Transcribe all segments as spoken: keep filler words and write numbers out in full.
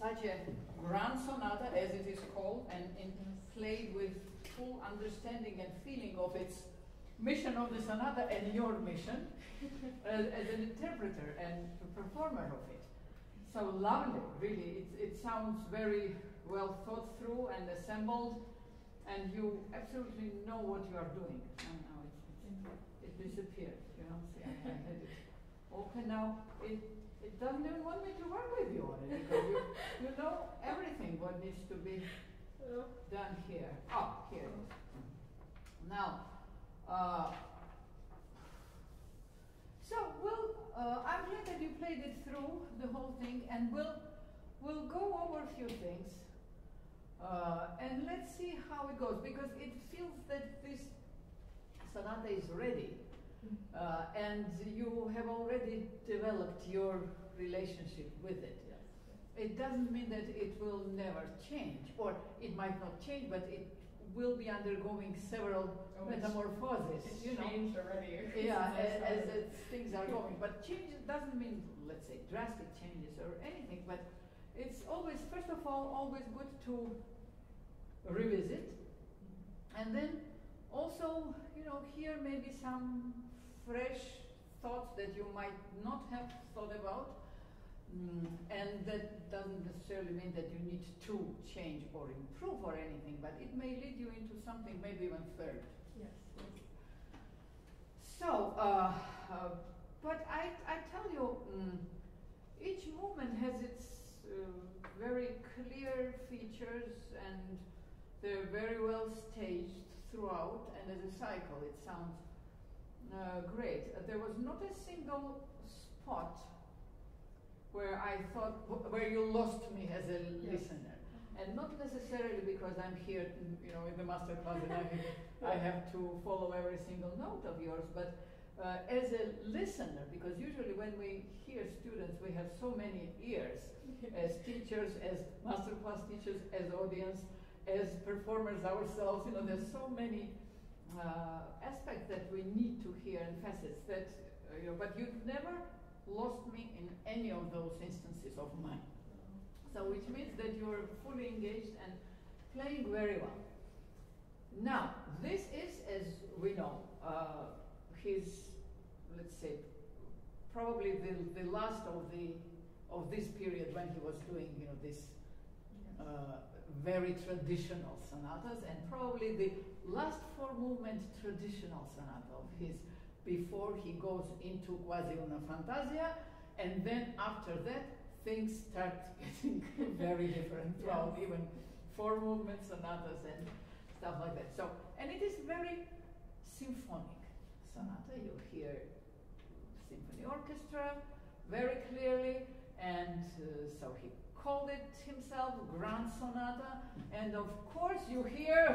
such a grand sonata, as it is called, and, and played with full understanding and feeling of its mission of the sonata and your mission as, as an interpreter and a performer of it. So lovely, really. It, it sounds very well thought through and assembled, and you absolutely know what you are doing. And now it, it, it disappeared, you know. See, I, I had it open now. It, it doesn't even want me to work with you on it, because you, you know everything what needs to be done here. Oh, here it is. Now, uh, so we'll, uh, I'm glad that you played it through, the whole thing, and we'll, we'll go over a few things, uh, and let's see how it goes, because it feels that this sonata is ready, uh, and you have already developed your relationship with it. Yes. It doesn't mean that it will never change, or it might not change, but it will be undergoing several oh, metamorphoses. It's you know, changed already. Yeah, as, as, as things are going. But change doesn't mean, let's say, drastic changes or anything. But it's always, first of all, always good to revisit, and then also, you know, hear maybe some fresh thoughts that you might not have thought about. Mm, and that doesn't necessarily mean that you need to change or improve or anything, but it may lead you into something maybe even third. Yes. yes. So, uh, uh, but I, I tell you, mm, each movement has its uh, very clear features, and they're very well staged throughout, and as a cycle it sounds uh, great. Uh, there was not a single spot where I thought, where you lost me as a yes. listener. And not necessarily because I'm here, you know, in the Masterclass and I, I have to follow every single note of yours, but uh, as a listener, because usually when we hear students, we have so many ears, as teachers, as Masterclass teachers, as audience, as performers ourselves, you know, there's so many uh, aspects that we need to hear and facets that, uh, you know, but you've never lost me in any of those instances of mine. So which means that you're fully engaged and playing very well. Now, this is, as we know, uh, his, let's say, probably the, the last of the of this period when he was doing, you know, this uh, very traditional sonatas, and probably the last four movement traditional sonata of his, before he goes into quasi una fantasia, and then after that things start getting very different throughout even four movement sonatas and stuff like that. So, and it is very symphonic sonata. You hear symphony orchestra very clearly, and uh, so he called it himself Grand Sonata, and of course you hear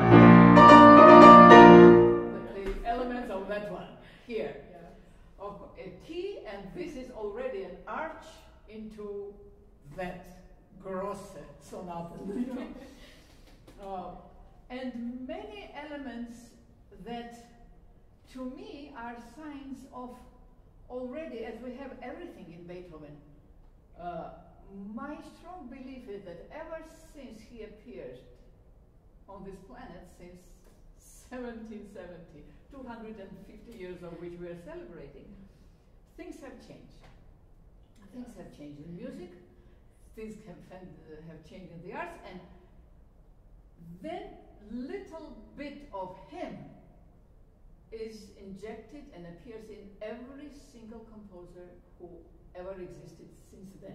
the, the elements of that one here. Yeah. Of a T, and this is already an arch into that grosse sonata. uh, and many elements that to me are signs of already, as we have everything in Beethoven, uh, my strong belief is that ever since he appeared on this planet, since seventeen seventy, two hundred fifty years of which we are celebrating, things have changed. Things have changed in music, things have, uh, have changed in the arts, and then little bit of him is injected and appears in every single composer who ever existed since then.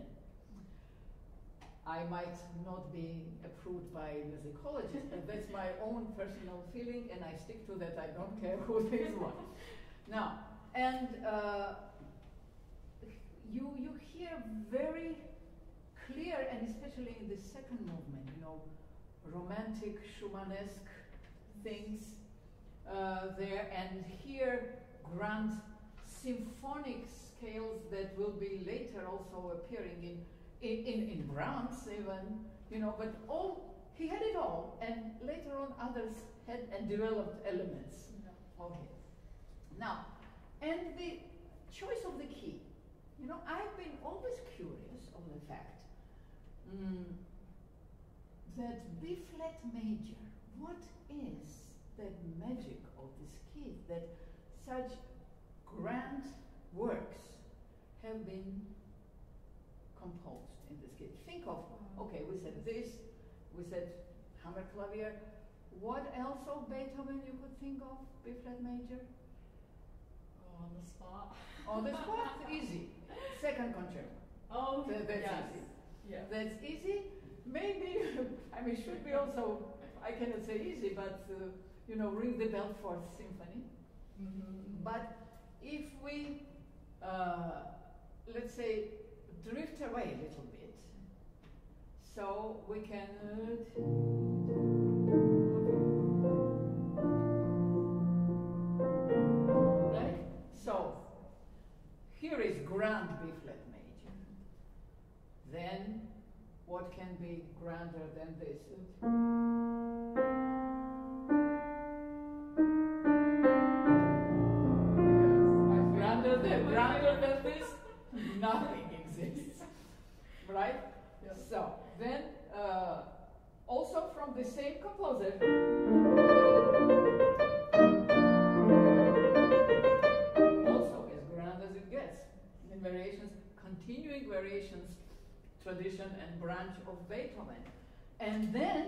I might not be approved by musicologists, but that's my own personal feeling, and I stick to that. I don't care who this one. Now, and uh, you you hear very clear, and especially in the second movement, you know, romantic Schumannesque things uh, there, and here grand symphonic scales that will be later also appearing in in, in, in Brahms even, you know, but all, he had it all, and later on others had and developed elements of his. Now, and the choice of the key, you know, I've been always curious of the fact, mm, that B flat major, what is that magic of this key that such grand works have been composed in this key? Think of, okay, we said this, we said Hammerklavier. What else of Beethoven you could think of, B flat major? Oh, on the spot. On the spot, easy. Second concerto. Oh, Th that's yes. easy. Yeah. That's easy. Maybe, I mean, should be also, I cannot say easy, but, uh, you know, Ring the Bell Fourth Symphony. Mm-hmm. But if we, uh, let's say, drift away a little bit, so we can, uh, right? So, here is grand B flat major. Then, what can be grander than this? Grander than, grander than this? Nothing exists. Right? Yes. So, then, uh, also from the same composer, also as grand as it gets, in variations, continuing variations, tradition and branch of Beethoven. And then,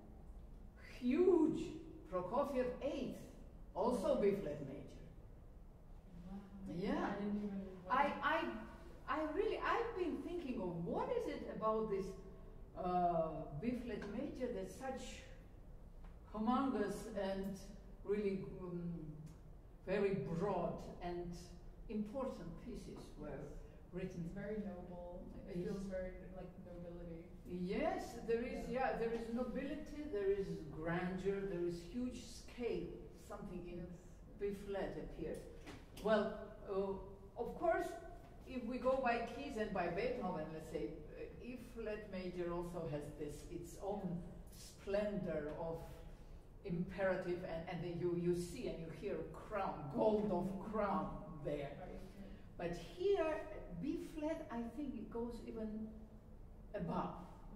huge Prokofiev eighth, also B flat major. Wow. Yeah. I didn't even. I, I, I really, I've been thinking of what is it about this uh, B flat major that's such humongous and really um, very broad and important pieces were written. It's very noble. It feels very like nobility. Yes, there is, yeah. yeah, there is nobility, there is grandeur, there is huge scale. Something in Yes. B flat appears. Well, uh, of course, if we go by keys and by Beethoven, let's say, uh, E flat major also has this, its own splendor of imperative, and, and then you, you see and you hear crown, gold of crown there. But here, B flat, I think it goes even above.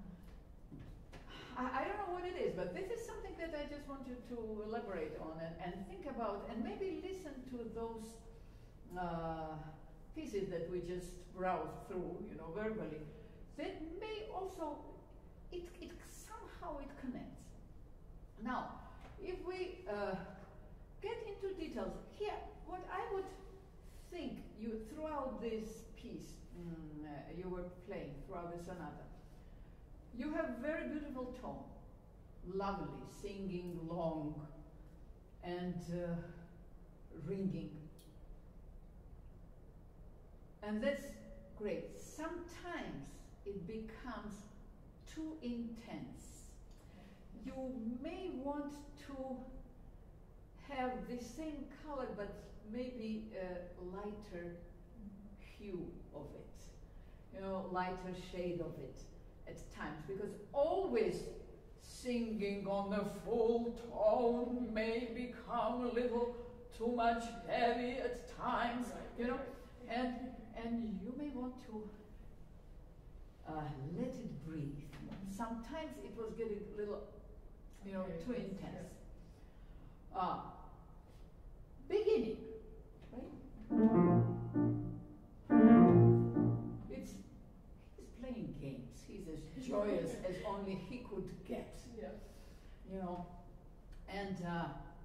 I, I don't know what it is, but this is something that I just want you to elaborate on and, and think about, and maybe listen to those uh, pieces that we just browsed through, you know, verbally. That may also, it, it somehow it connects. Now, if we uh, get into details, here, what I would think you, throughout this piece mm, uh, you were playing, throughout the sonata, you have very beautiful tone, lovely, singing long and uh, ringing. And that's great. Sometimes it becomes too intense. You may want to have the same color, but maybe a lighter hue of it, you know, lighter shade of it at times, because always singing on a full tone may become a little too much heavy at times, you know, and and you may want to uh, let it breathe. Sometimes it was getting a little, you know, too intense. Uh, beginning, right? It's, he's playing games. He's as joyous as only he could get. Yeah. You know, and uh,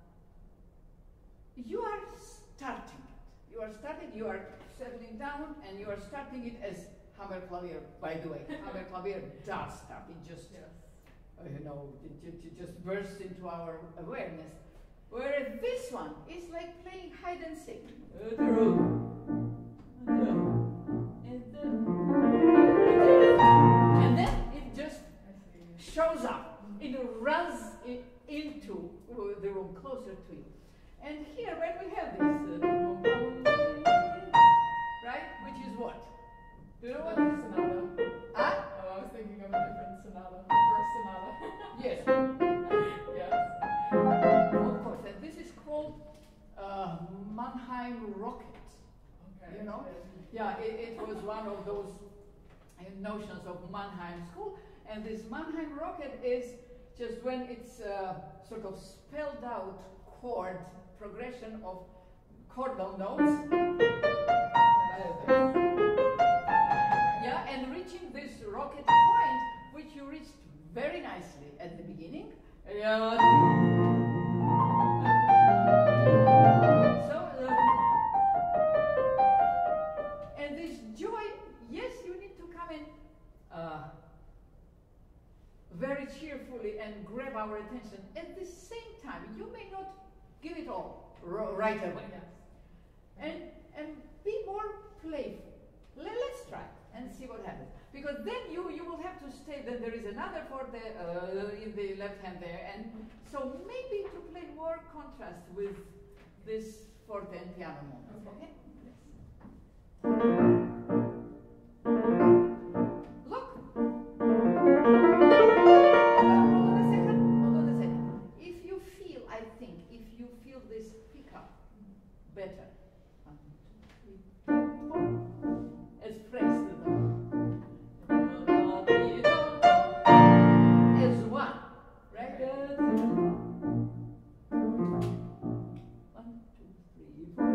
you are starting it. You are starting, you are settling down, and you are starting it as Hammerklavier, by the way. Hammerklavier does start. It just, Yes. uh, you know, it, it, it just bursts into our awareness. Whereas this one is like playing hide and seek. And then it just shows up. It runs it into uh, the room closer to you. And here, when we have this, uh, right, which is what? Do you know what? Sonata. Huh? Oh, I was thinking of a different sonata. The first sonata. Yes. Yes. Of course, and this is called uh, Mannheim Rocket. Okay. You know? Yeah, it, it was one of those uh, notions of Mannheim school, and And this Mannheim rocket is just when it's uh, sort of spelled out chord progression of chordal notes. Yeah, and reaching this rocket point, which you reached very nicely at the beginning. Yeah. So, uh, and this joy, yes, you need to come in uh, very cheerfully and grab our attention. At the same time, you may not give it all right away. Yes. And, and be more playful. Let, let's try and see what happens. Because then you, you will have to stay, then there is another forte uh, in the left hand there. And so maybe to play more contrast with this forte and piano moment. Okay? Look. Hold on a second. Hold on a second. If you feel, I think, if you feel this pickup better. As phrased as one, right? One, two, three, four.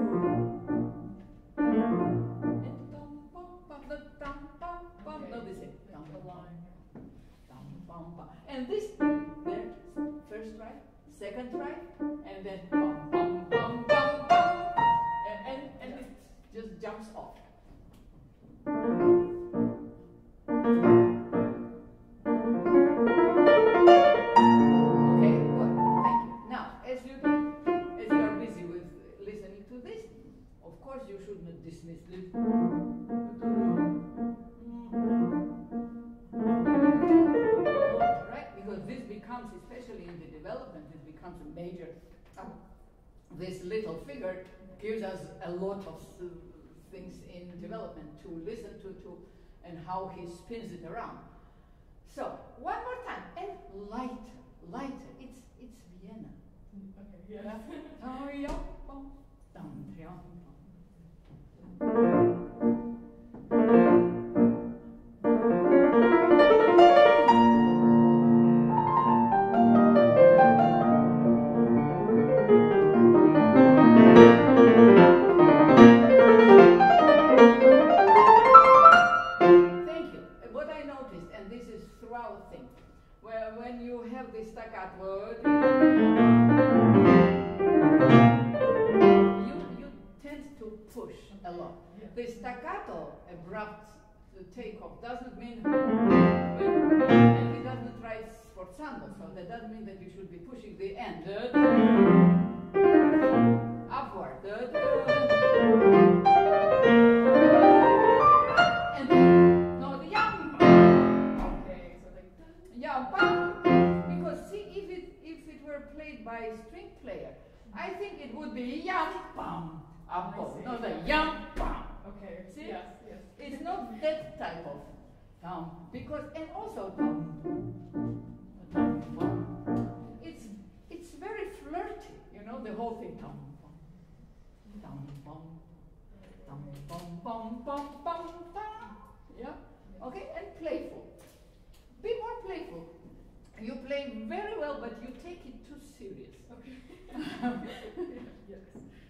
And dum bum bum the dum bum bum. No, this is dum bum dum bum bum. And this there, first try, second try, and then bum bum bum bum bum, and and, and it just jumps off. Okay, good. Thank you. Now, as you as you are busy with listening to this, of course you should not dismiss this. Right? Because this becomes, especially in the development, it becomes a major. Um, this little figure gives us a lot of uh, things in development to listen to, to, and how he spins it around. So one more time, and lighter, lighter. It's it's Vienna. Okay. Yeah. staccato, you, you tend to push a lot. The staccato, abrupt takeoff, doesn't mean, and it doesn't write sforzando, so that doesn't mean that you should be pushing the end upward. And then, no, the yam. Okay, so like yam, because see, if it if it were played by a string player, I think it would be yam bam up, no, the yam bam. Okay. See? Yes, yes. It's not that type of um, because and also um, it's it's very flirty, you know, the whole thing. Dum, dum, bum, dum, bum, bum, bum, bum, dum. Yeah. Okay, and playful. Be more playful. You play very well, but you take it too serious. Okay. Yes.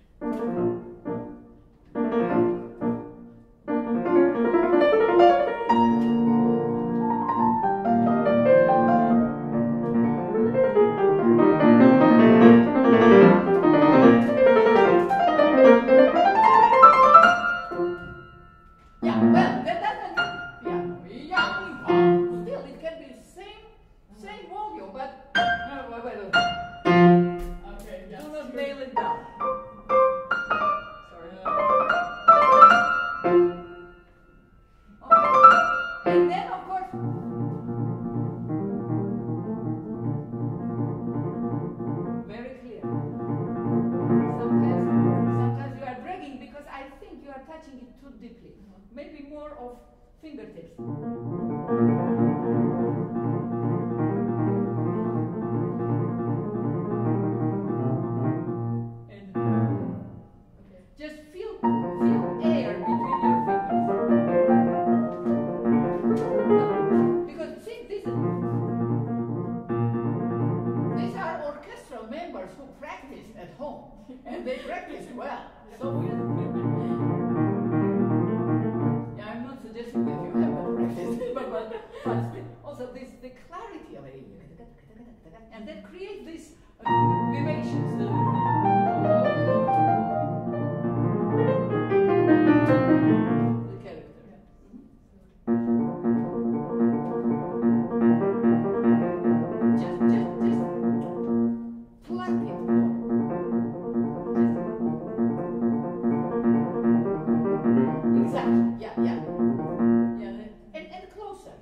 Fingertips. And, okay. Just feel, feel air between your fingers. No, because see, this is These are orchestral members who practice at home, and they practice well. So we yeah, I'm not suggesting that you have that practice, but, but, but also this the clarity of it, and that creates these uh, vivacious. Uh, the character. Yeah. Mm-hmm. Just, just, just pluck it more. Exactly. Yeah, yeah, yeah, and and closer.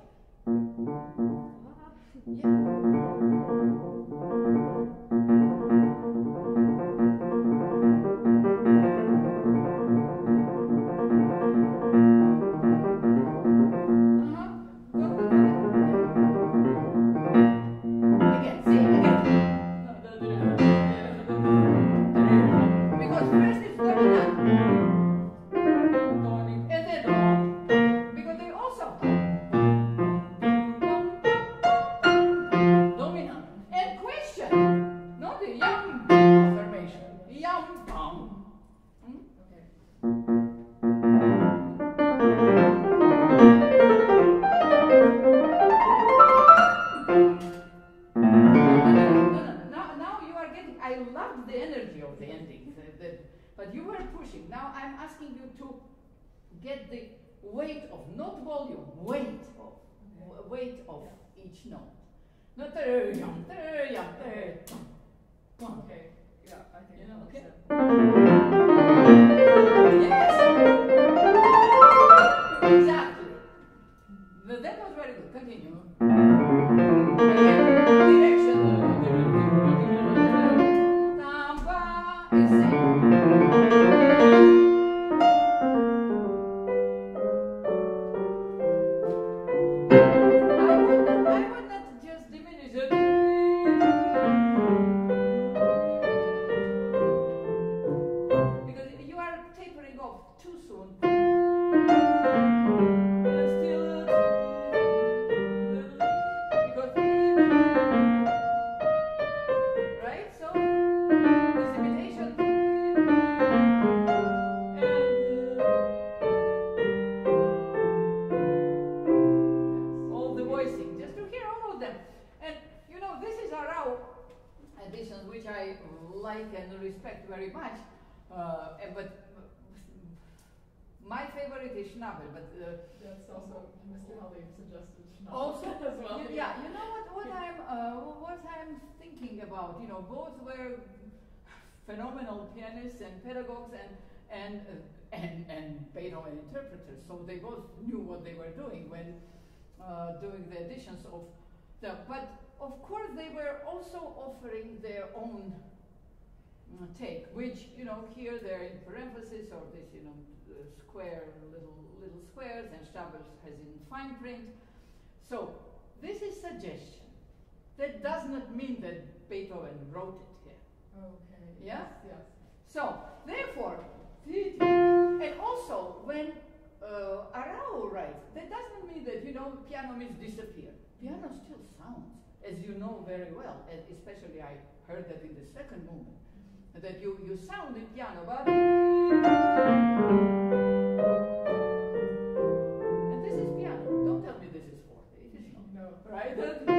Get the weight of, not volume, weight of, okay. weight of yeah. each note. Not there, yum, there, yum, there, yum. Okay, yeah, I think you know, okay. Yes! Exactly. But that was very good. Continue. Direction. Tamba is same. Very much, uh, but my favorite is Schnabel, but uh, that's also Mister Helly suggested Schnabel also as well. You, yeah, you know what? What I'm uh, what I'm thinking about. You know, both were phenomenal pianists and pedagogues and and uh, and and Beethoven interpreters. So they both knew what they were doing when uh, doing the editions of the. But of course, they were also offering their own take, which, you know, here they're in parentheses or this, you know, uh, square, little little squares, and Schnabel has in fine print. So this is suggestion. That does not mean that Beethoven wrote it here. Okay. Yeah? Yes. yes. So, therefore, and also when uh, Arau writes, that doesn't mean that, you know, piano means disappear. Piano still sounds, as you know very well, and especially I heard that in the second movement. That you, you sound in piano, but and this is piano. Don't tell me this is forte. It is not. No. Right?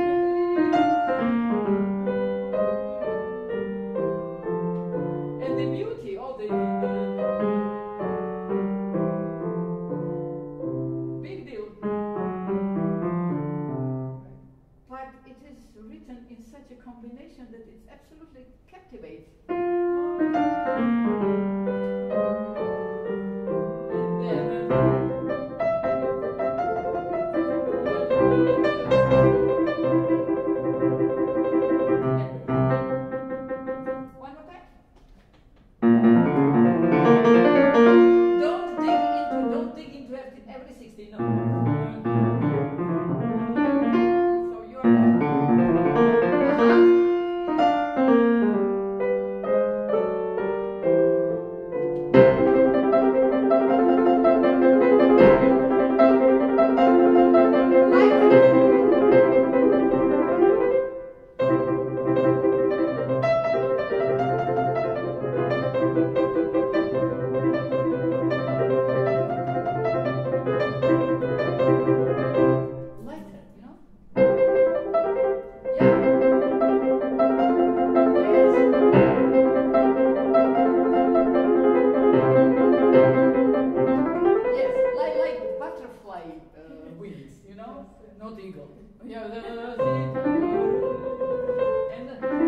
And the beauty of the, the big deal. But it is written in such a combination that it's absolutely captivates. And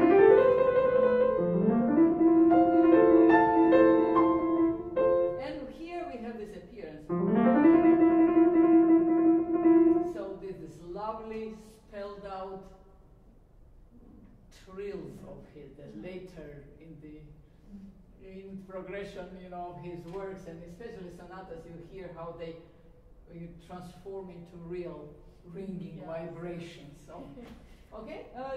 and here we have this appearance. So this is lovely spelled out trills of his that later in the in progression, you know, of his works, and especially sonatas, you hear how they you transform into real ringing yes. vibrations. So, okay, uh,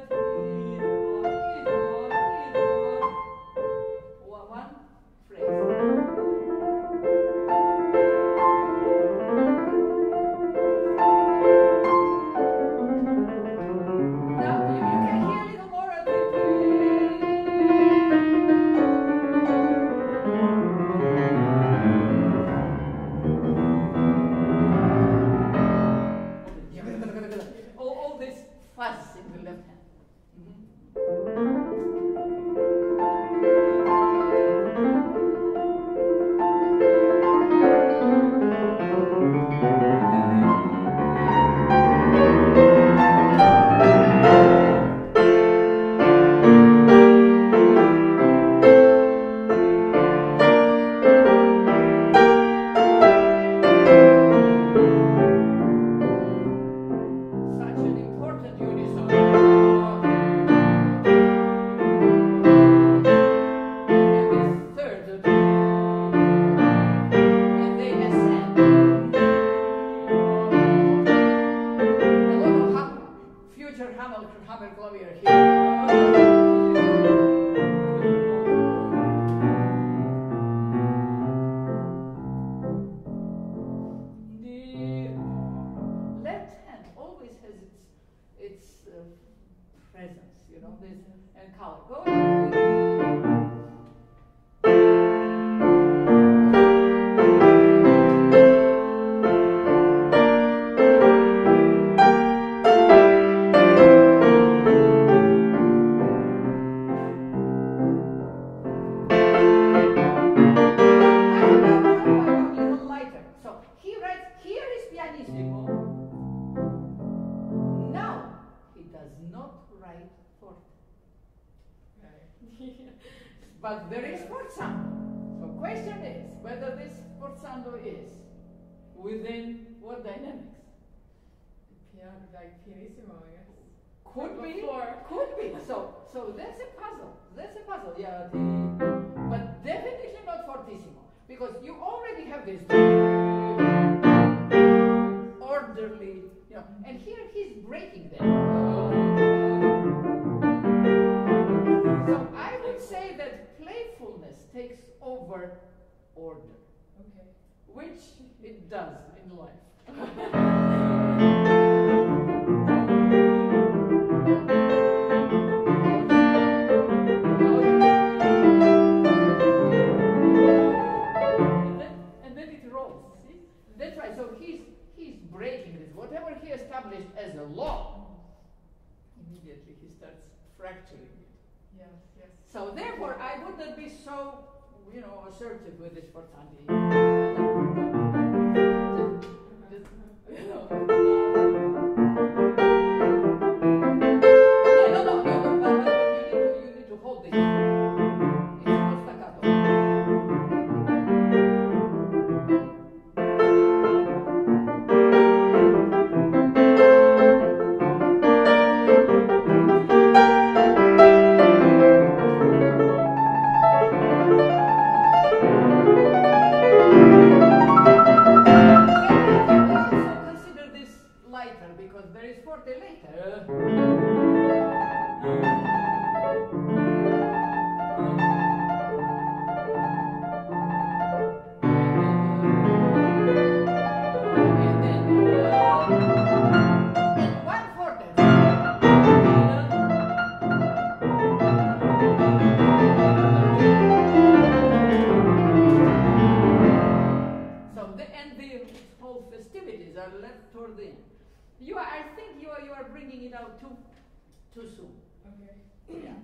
one phrase. Now you, you can hear a little more. All, all this fuzz in the left hand. Mm-hmm. Such an important unison. And this third, and they ascend. A lot of hum, future hammer, hammer clavier here. The left hand always has its its uh, presence, you know, this and color. Go ahead. A little lighter. So he writes, here is pianissimo. Now he does not write forte. But there is forzando. So question is whether this forzando is within what dynamics? Piano, like pianissimo, I guess. Could be, Before. could be. So, so that's a puzzle. That's a puzzle. Yeah, the, but definitely not fortissimo, because you already have this orderly, you know. And here he's breaking them. So I would say that playfulness takes over order, Okay. which it does in life. And then, and then it rolls. See? That's right. So he's he's breaking this. Whatever he established as a law, immediately he starts fracturing it. Yes, yes. So therefore, I would not be so, you know, assertive with this forzandi. Just, you know. Yeah, no, no, no, no, but, but you need to, you need to hold this. It's not staccato. Because there is forte later. And then, and one forte. So the and the whole festivities are left toward the end. You are, I think you are, you are bringing it out too, too soon. Okay. Yeah.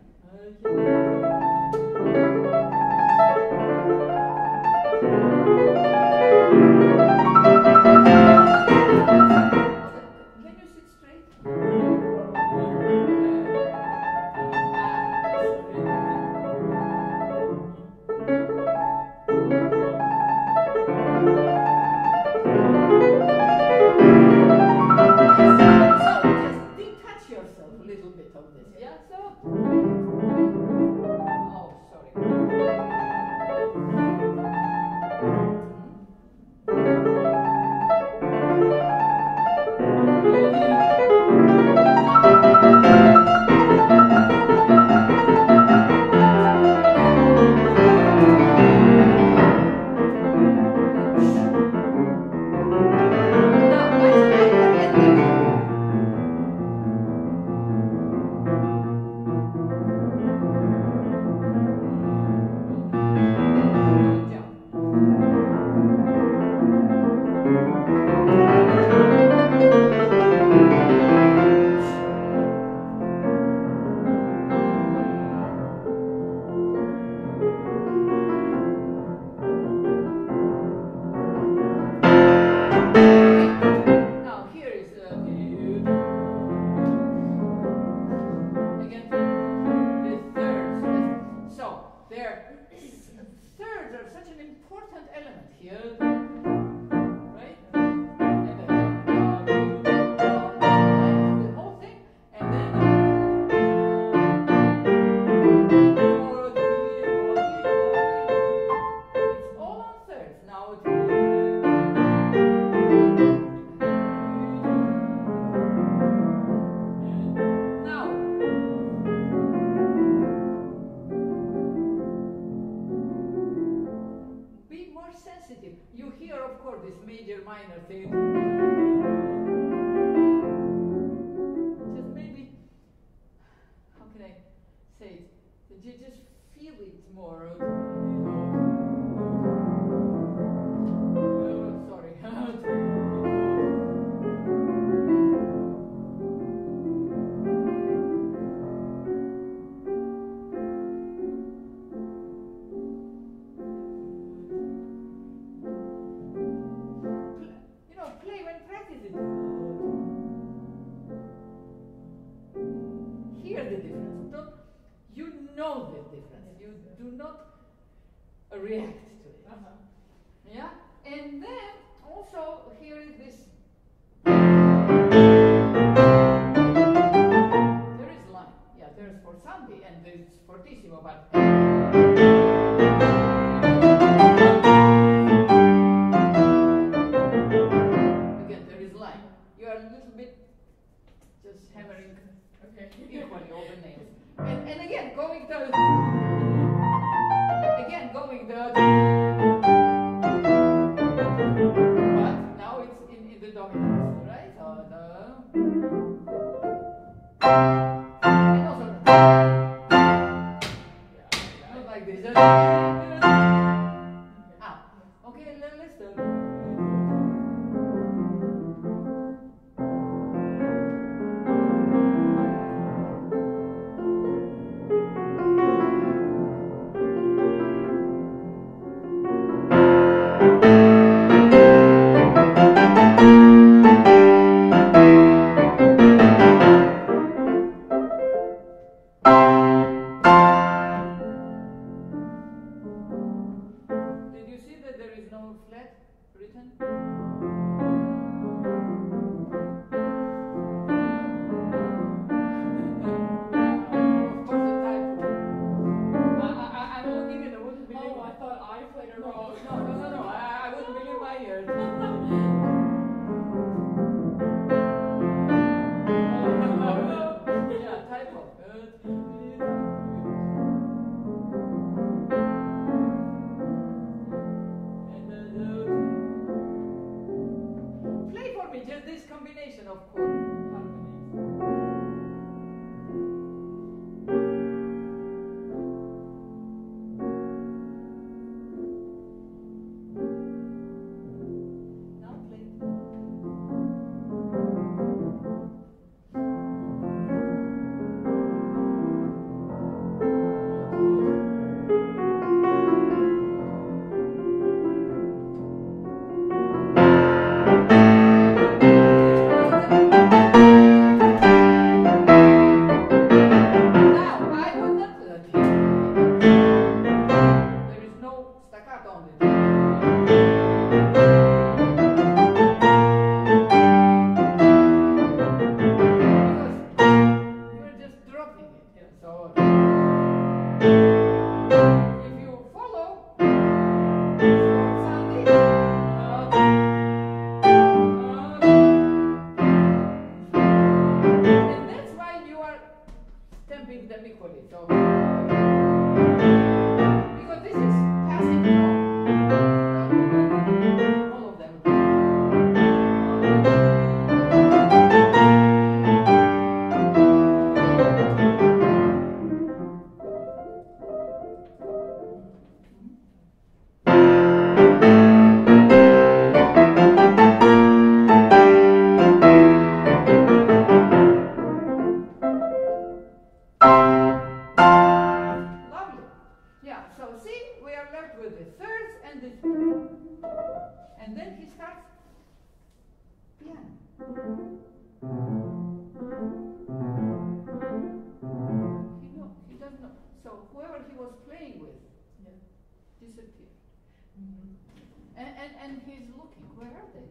Can you sit straight? little bit of this. Yeah. So. Oh, sorry. React to it. Uh-huh. Yeah? And then also here is this. There is line. Yeah, there is forzandi and there is fortissimo, but again there is line. You are a little bit just hammering okay. equally all the nails. And, and again going to Again, going the but now it's in, in the dominance, right? So the and also yeah, not like this. Ah, okay, let, let's do. So if you follow, and that's why you are stamping them equally. So because this is passing tone, all of them. And then he starts piano. He know, he doesn't know. So whoever he was playing with yeah. disappeared. Mm-hmm. and, and, and he's looking, where are they?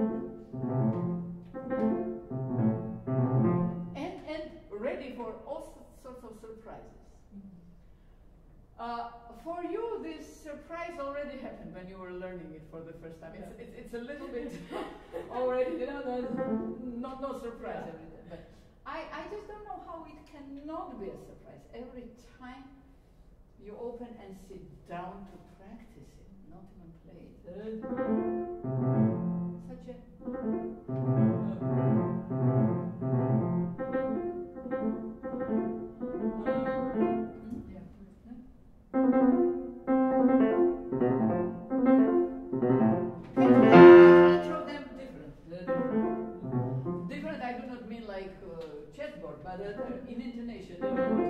and, and ready for all sorts of surprises. Mm-hmm. Uh, for you, this surprise already happened when you were learning it for the first time. It's, it's, it's a little bit already, you know, not no surprise yeah. every day. But I, I just don't know how it cannot be a surprise. Every time you open and sit down to practice it, not even play it. Such a... Each of them different. Different, I do not mean like uh, chessboard, but uh, in intonation.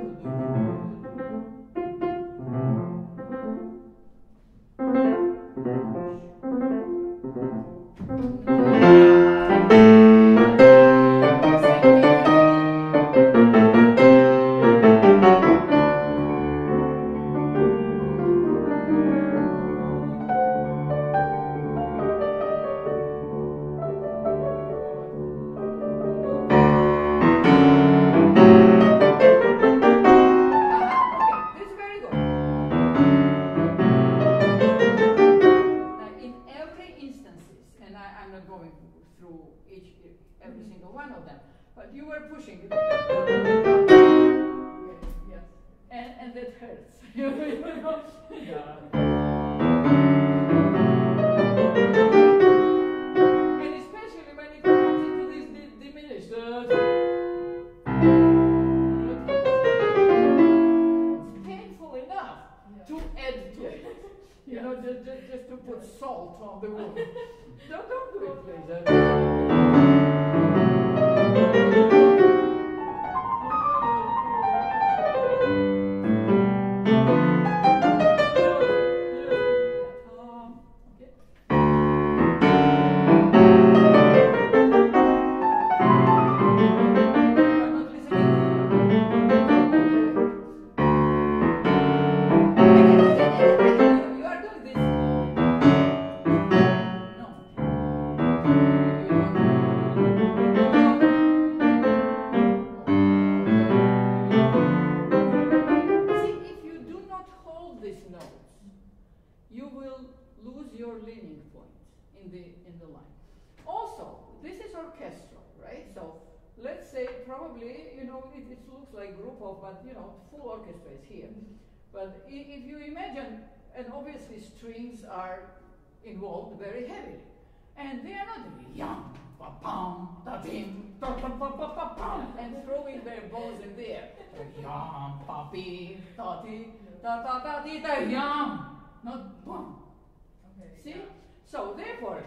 If you imagine, and obviously strings are involved very heavily, and they are not yum, pa pam, da dim, da pa pa pa pa pam, and throwing their bows in the air. Yum, pa pi, da ti, da da da di da yum, not bum. Okay. See? Yeah. So therefore.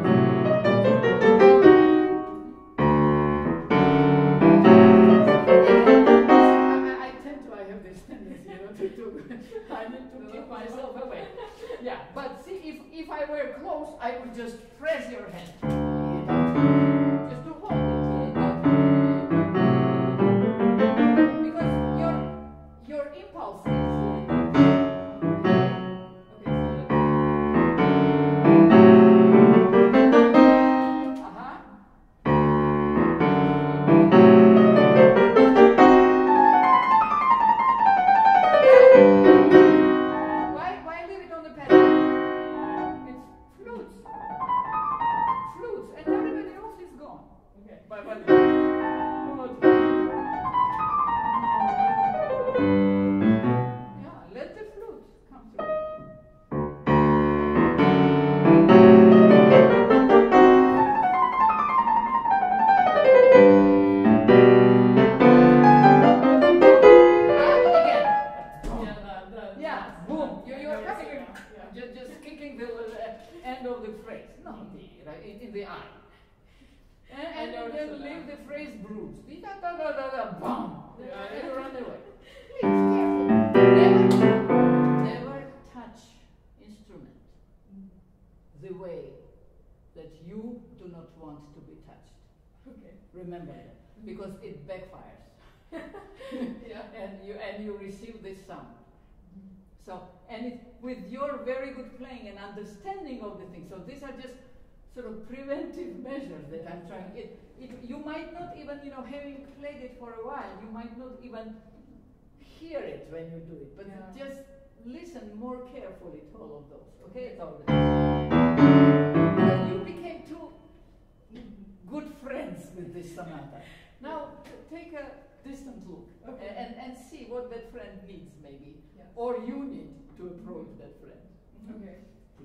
And keep myself away. Yeah, but see, if, if I were close, I would just press your hand. Just to hold it. Because your, your impulse is... Remember that, because it backfires. Yeah. and you and you receive this sound. Mm-hmm. So, and it, with your very good playing and understanding of the thing, so these are just sort of preventive measures that I'm trying. It, it, you might not even, you know, having played it for a while, you might not even hear it when you do it, but yeah. just listen more carefully to all of those. Okay, it's all because you became two good friends with this sonata. Now t- take a distant look, okay. and, and see what that friend needs, maybe, yes. or you need to approach that friend. Mm-hmm. Okay.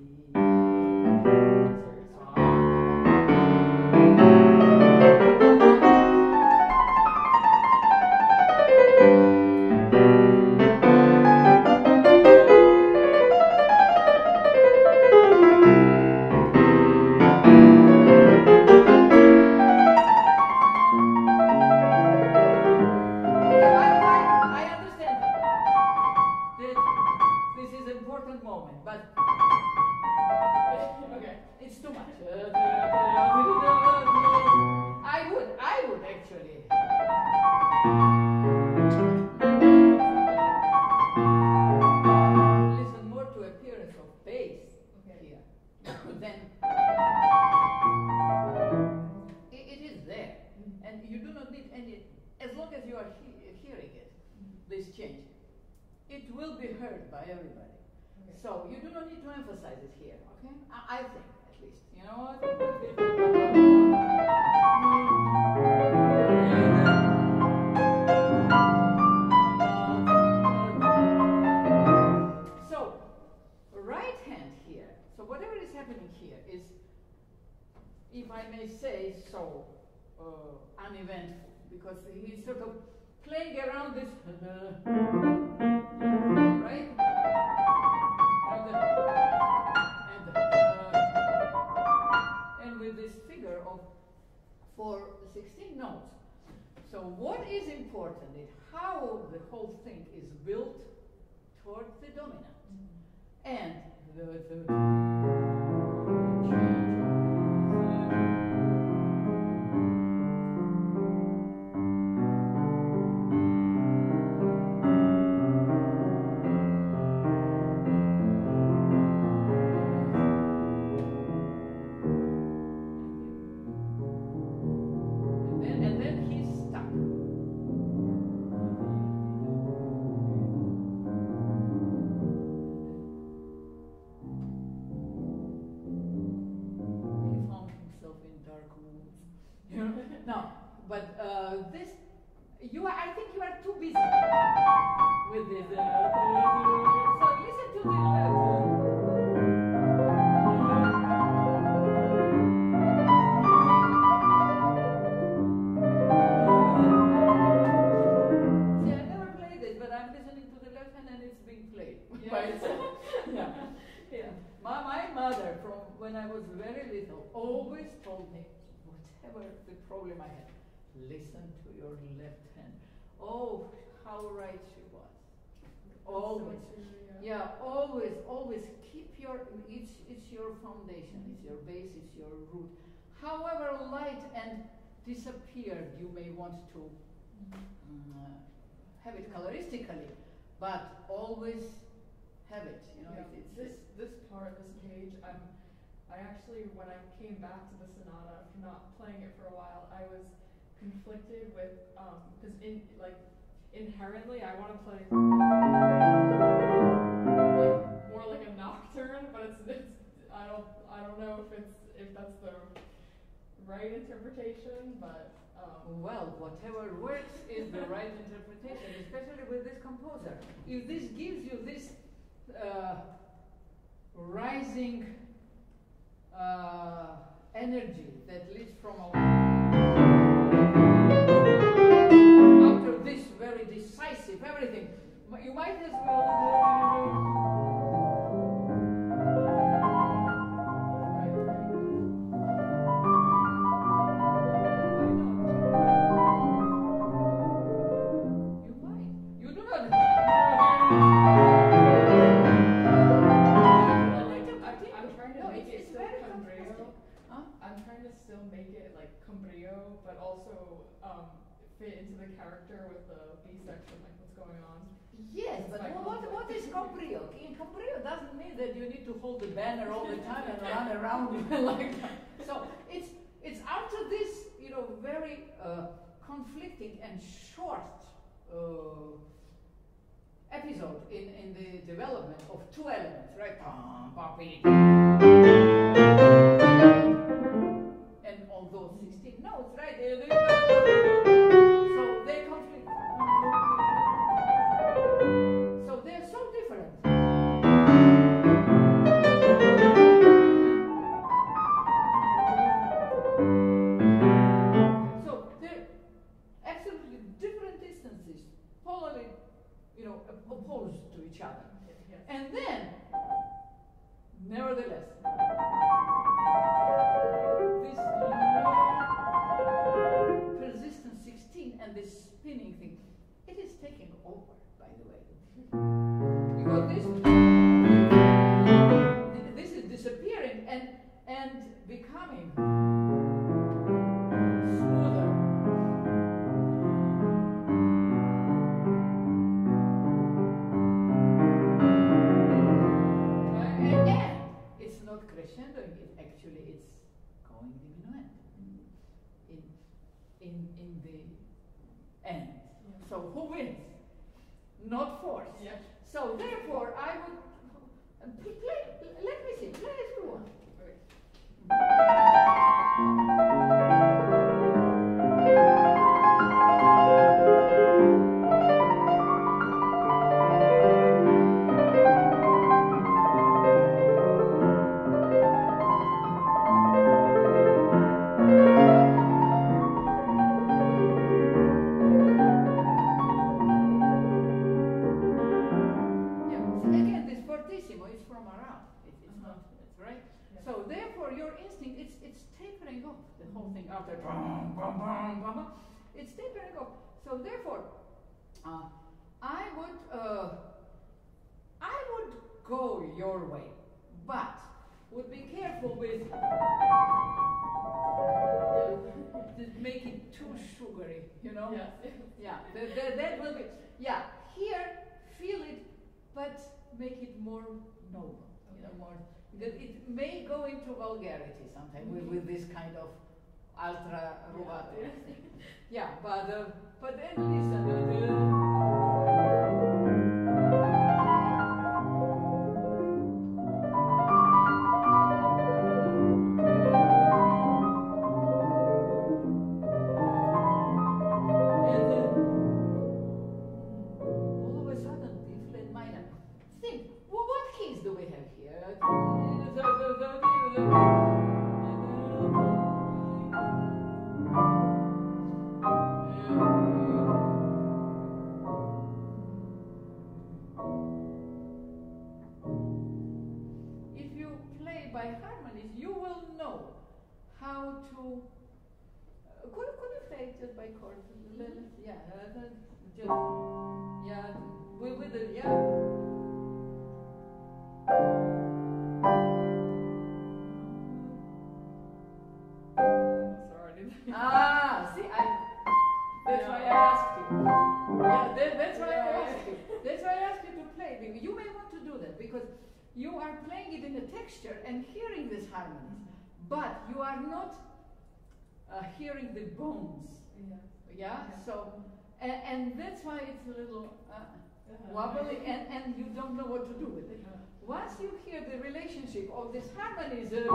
So you do not need to emphasize it here, okay? I, I think, at least. You know what? So, right hand here. So whatever is happening here is, if I may say so, uh, uneventful, because he's sort of playing around this, right? And, uh, and with this figure of for sixteen notes. So what is important is how the whole thing is built towards the dominant. Mm-hmm. And the, the problem I had. Listen to your left hand. Oh, how right she was. always. So true, yeah. Yeah, always, always keep your, it's, it's your foundation, mm-hmm. it's your base, it's your root. However light and disappeared you may want to mm-hmm. uh, have it coloristically, but always have it, you know. Yeah. It's, it's this, this part, this page, I'm, I actually, when I came back to the sonata after not playing it for a while, I was conflicted with, um, because in, like, inherently I want to play like more like a nocturne, but it's, it's I don't I don't know if it's if that's the right interpretation, but um. Well, whatever works is the right interpretation, especially with this composer. If this gives you this uh, rising uh, energy that leads from a after this very decisive everything, you might as well. But also um, fit into the character with the B section, like what's going on. Yes, but what, what is Cambrio? Cambrio doesn't mean that you need to hold the banner all the time and run around like that. So it's it's after this, you know, very uh, conflicting and short uh, episode in, in the development of two elements, right? And all those sixteen notes, right? So they conflict. So they're so different. So they're absolutely different distances, polarly, you know, opposed to each other. Yes. And then, nevertheless, this persistent sixteen and this spinning thing, it is taking over, by the way. Because this this is disappearing and and becoming smoother. And, and it's not crescendo, it actually it's going diminuendo in in in the end. Yeah. So who wins? Not force. Yeah. So therefore, I would uh, play. Let me see. Play a screw one. Okay. After bum, bum, bum, bum, it's tapering off. So therefore, uh, I would uh, I would go your way, but would be careful with to make it too sugary, you know. Yes. Yeah, that, that, that will be. Yeah, here feel it, but make it more noble, you know, more. Because it may go into vulgarity sometimes with, with this kind of ultra rubato yeah. thing. Yeah, but uh, but then listen. Uh, and then all of a sudden, D flat minor. Think, well, what keys do we have here? If you play by harmonies, you will know how to. Uh, could could you play just by chords? Yeah, uh, just yeah. with, with the, yeah. Sorry. Ah, see, I, that's why I asked you. Yeah, that, that's why I asked you. That's why I asked you to play. Because you may want to do that because you are playing it in a texture and hearing these harmonies, but you are not uh, hearing the bones. Yeah. Yeah? Yeah. So, and, and that's why it's a little uh, Uh-huh. wobbly and, and you don't know what to do with it. Uh-huh. Once you hear the relationship of these harmonies, uh,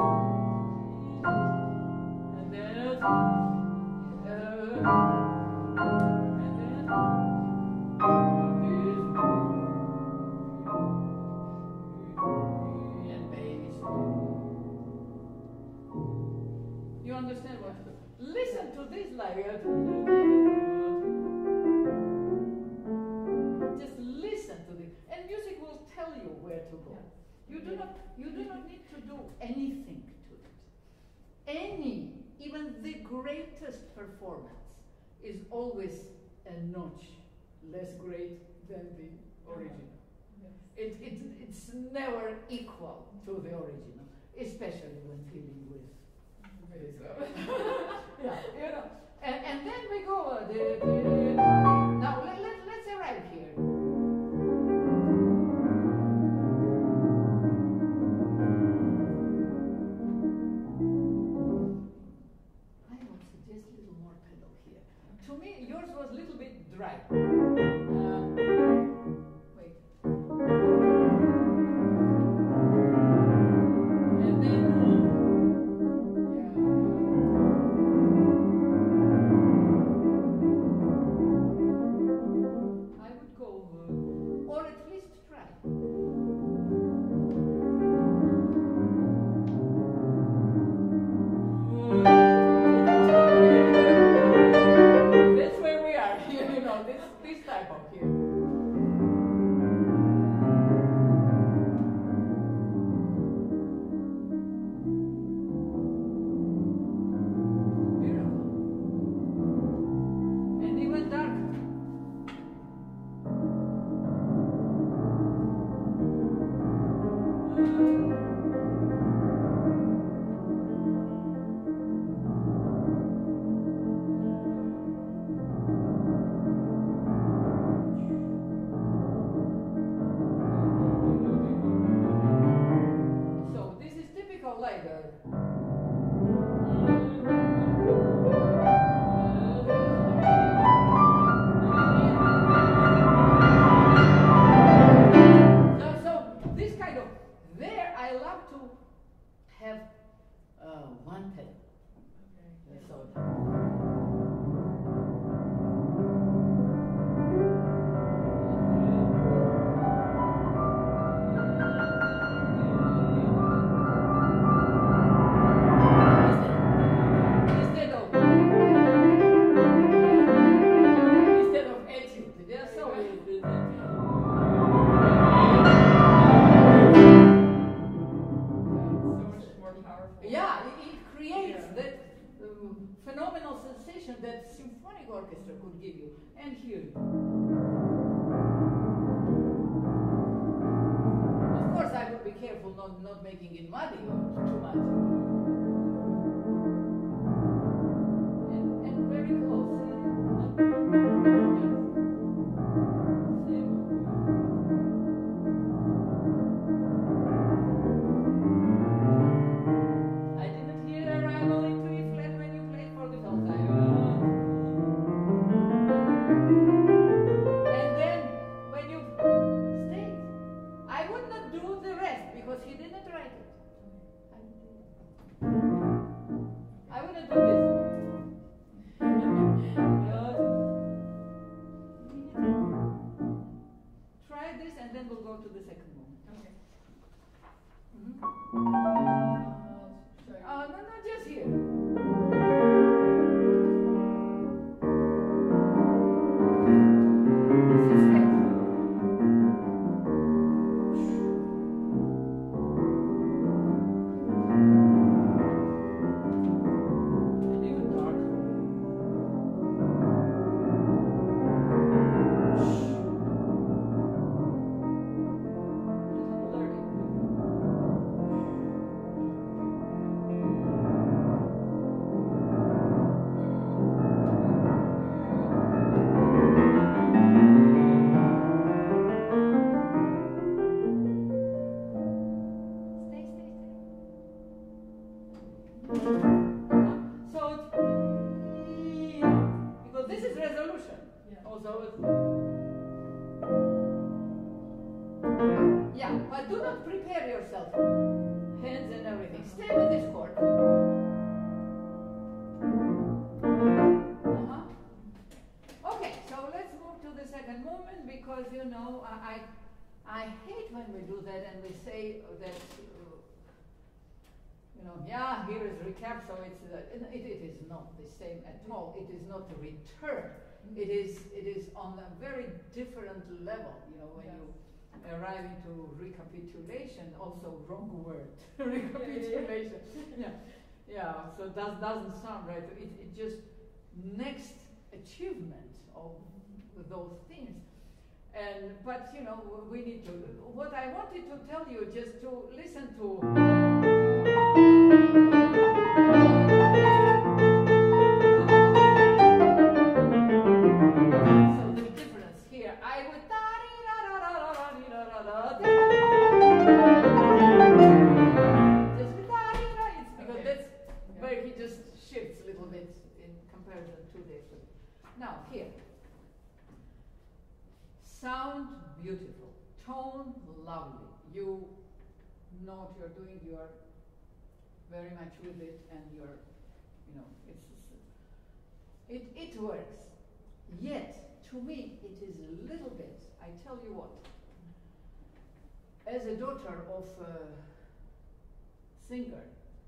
and then, uh, and then, this, and bass. You understand what to do? Listen to this like, just listen to this, and music will tell you where to go. Yeah. You do not, you do not need to do anything to it. Any, even the greatest performance is always a notch less great than the original. Yes. It, it, it's never equal to the original, especially when dealing with this. Yeah, you know. And, and then we go, uh, the, the, now let, let, let's arrive here. I would suggest a little more pedal here. To me, yours was a little bit dry. Uh, wait. And then, yeah. I would go, uh, or at least try. That's where we are here, you know, this, this type of here. Beautiful. And even darker. So this is typical like a so, so this kind of there I love to have uh, one pedal. Okay. So instead of instead of etude, there's so So much more powerful. yeah, it, it creates Yeah. that um, phenomenal sensation that symphonic orchestra could give you. And here, of course, I would be careful not not making it muddy or too much. And, and very close. I didn't hear a rival into E flat when you played for the first time. And then when you stayed, I would not do the rest because he didn't write it. I wouldn't do this. Try this and then we'll go to the second moment. Okay. Mhm. Uh, so Uh, no, no, just here. This is right. And even darker. But do not prepare yourself. Hands and everything. Stay with this chord. Uh-huh. Okay, so let's move to the second movement because, you know, I, I, I hate when we do that and we say that, uh, you know, yeah, here is recap, so it's, uh, it, it is not the same at all. It is not a return. It is, it is on a very different level, you know, when yes. you arrive into recapitulation, also wrong word, recapitulation, yeah, yeah, so that doesn't sound right, it, it just next achievement of those things, and, but, you know, we need to, what I wanted to tell you, just to listen to, now here, sound beautiful, tone lovely. You know what you're doing, you are very much with it, and you're, you know, it's, it, it works. Yet, to me, it is a little bit, I tell you what, as a daughter of a singer,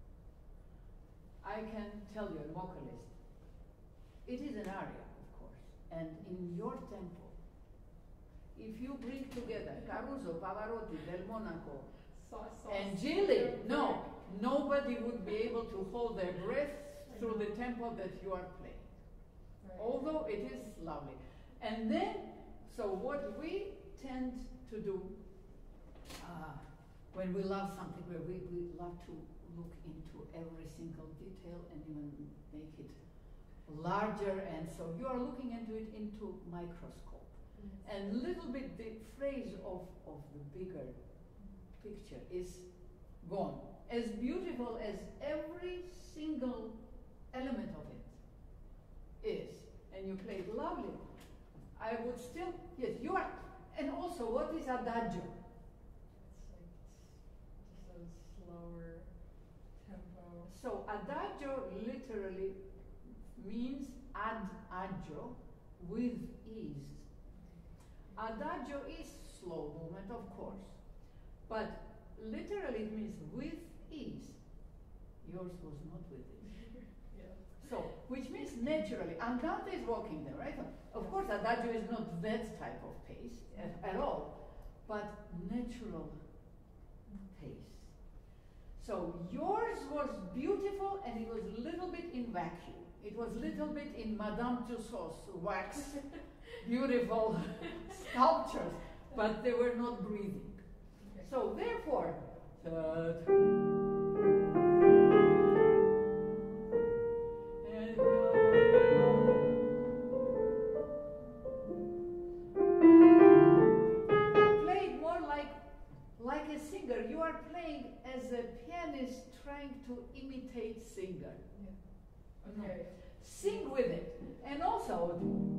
I can tell you, a vocalist, it is an aria, of course, and in your tempo, if you bring together Caruso, Pavarotti, Del Monaco, so, so and Gilli, no, nobody would be able to hold their breath through the tempo that you are playing. Right. Although it is lovely. And then, so what we tend to do uh, when we love something, where we, we love to look into every single detail and even make it larger, and so you are looking into it into microscope. Mm-hmm. And little bit the phrase of, of the bigger picture is gone. As beautiful as every single element of it is, and you play it lovely, I would still, yes, you are, and also what is adagio? It's like just a slower tempo. So adagio literally means ad agio, with ease. Adagio is slow movement, of course, but literally it means with ease. Yours was not with ease. Yeah. So, which means naturally. Andante is walking there, right? Of course, adagio is not that type of pace at, at all, but natural pace. So yours was beautiful, and it was a little bit in vacuum. It was a little bit in Madame Tussauds wax, beautiful sculptures, but they were not breathing. Okay. So therefore, third, and play it more like like a singer. You are playing as a pianist trying to imitate singer. Yeah. Okay. Sing with it, and also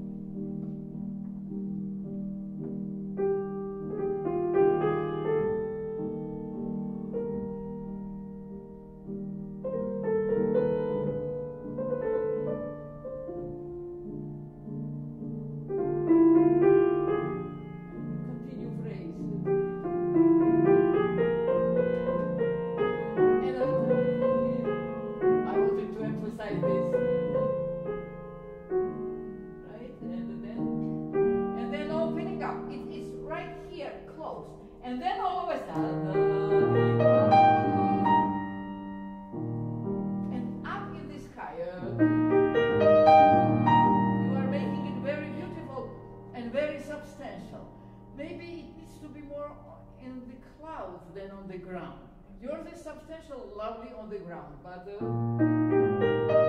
continue phrase. And I wanted to emphasize this. And then all of a sudden, and up in the sky, uh, you are making it very beautiful and very substantial. Maybe it needs to be more in the clouds than on the ground. Yours is substantial, lovely on the ground, but uh,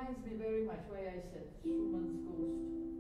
reminds me very much why I said Schumann's Ghost.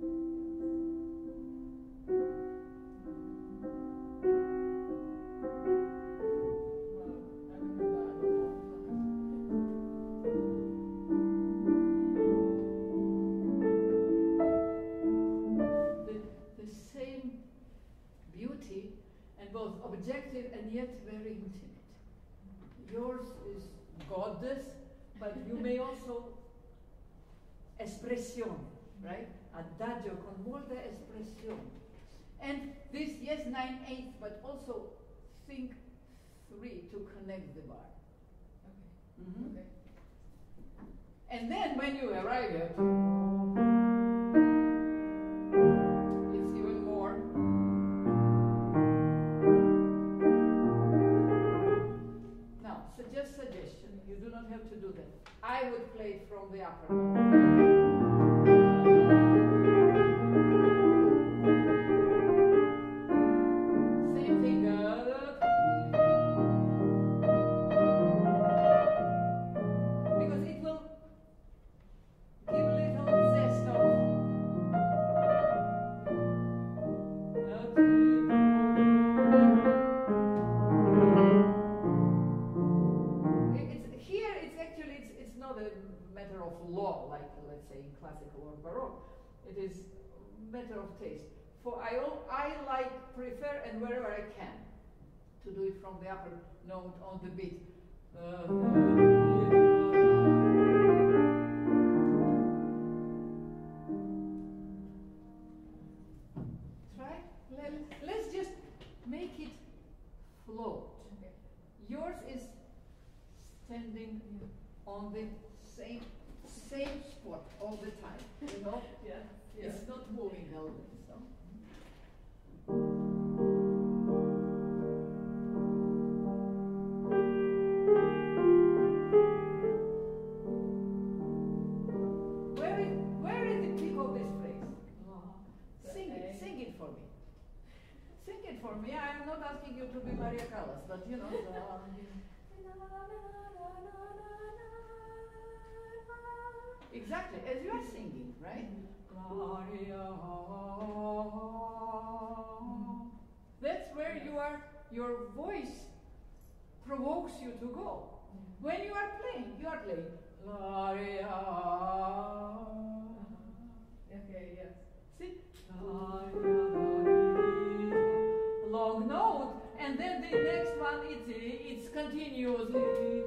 Objective and yet very intimate. Yours is goddess, but you may also espressione, right? Adagio con molta espressione. And this, yes, nine eighths, but also think three to connect the bar. Okay. Mm-hmm. Okay. And then when you arrive at it's even more. Just suggestion, you do not have to do that. I would play it from the upper note. Same thing. Because it will give a little zest of matter of law, like let's say in classical or baroque. It is a matter of taste. For I, I like, prefer, and wherever I can, to do it from the upper note on the beat. Uh, Try. Let, let's just make it float. Okay. Yours is standing on the same same spot all the time, you know? Yeah. Yeah. It's not moving always. So. Where is where is the peak of this phrase? Uh, sing it, sing it for me. Sing it for me. I am not asking you to be Maria Callas, but you know. Exactly, as you are singing, right? That's where you are, your voice provokes you to go. When you are playing, you are playing. Okay, yes. See? Long note, and then the next one, it's, it's continuously.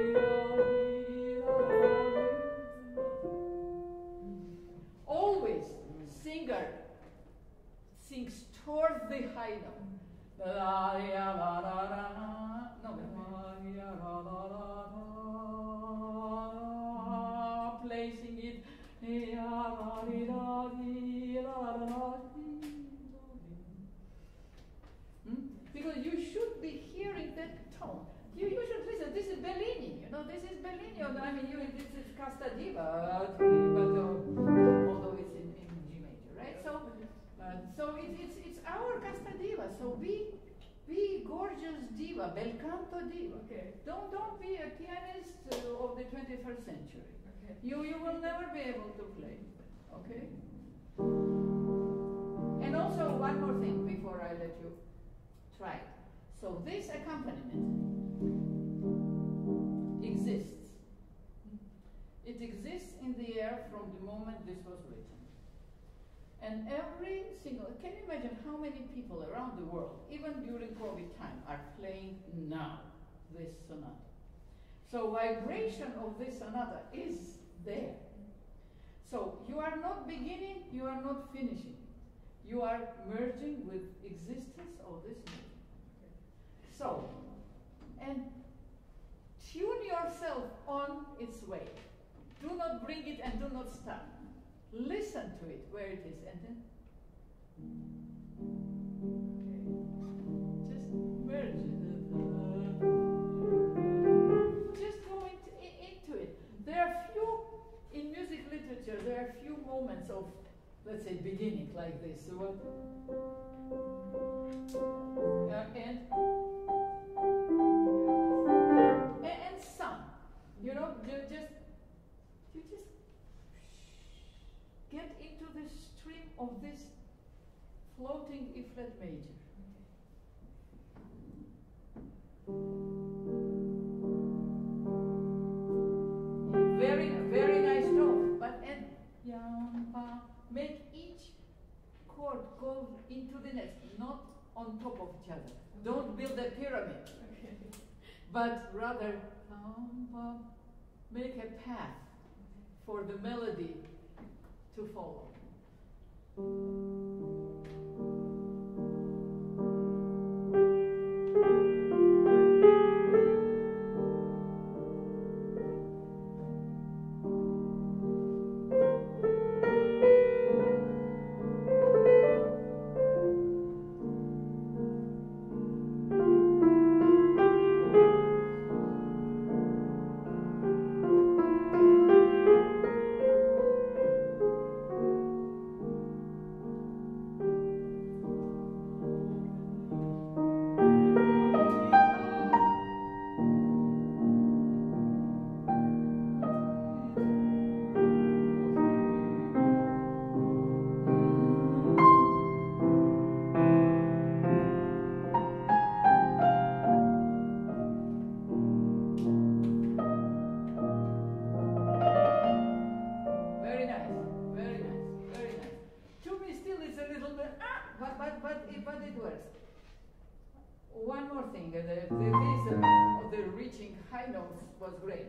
Always, singer sings towards the high note. No, placing it. Hmm? Because you should be hearing that tone. You, you should listen. This is Bellini, you know. This is Bellini. I mean, you, this is Casta Diva, but uh, although it's in, in G major, right? So, uh, so it, it's it's our Casta Diva. So be be gorgeous diva, bel canto diva. Okay. Don't don't be a pianist uh, of the twenty-first century. Okay. You you will never be able to play. Okay. And also one more thing before I let you try it. So this accompaniment exists. It exists in the air from the moment this was written. And every single, can you imagine how many people around the world, even during COVID time, are playing now this sonata? So vibration of this sonata is there. So you are not beginning, you are not finishing. You are merging with existence of this music. So, and tune yourself on its way. Do not bring it and do not stop. Listen to it where it is, and then just merge it. Just go into, into it. There are few, in music literature, there are few moments of, let's say, beginning like this. So what? Uh, and, and and some, you know, ju- just you just get into the stream of this floating E flat major. Very, very nice tone, but and yam pa, make each chord go into the next, not on top of each other. Don't build a pyramid, Okay. but rather yam pa, make a path for the melody to follow. One more thing, uh, the, the, this uh, of the reaching high notes was great.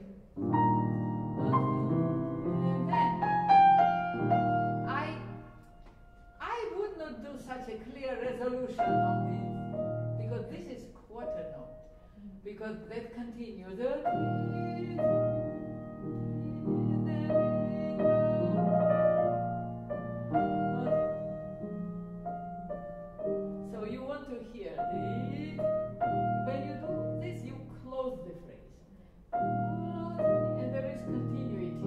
And then I I would not do such a clear resolution on this because this is quarter note. Because that continues. So you want to hear the. When you do this, you close the phrase. And there is continuity.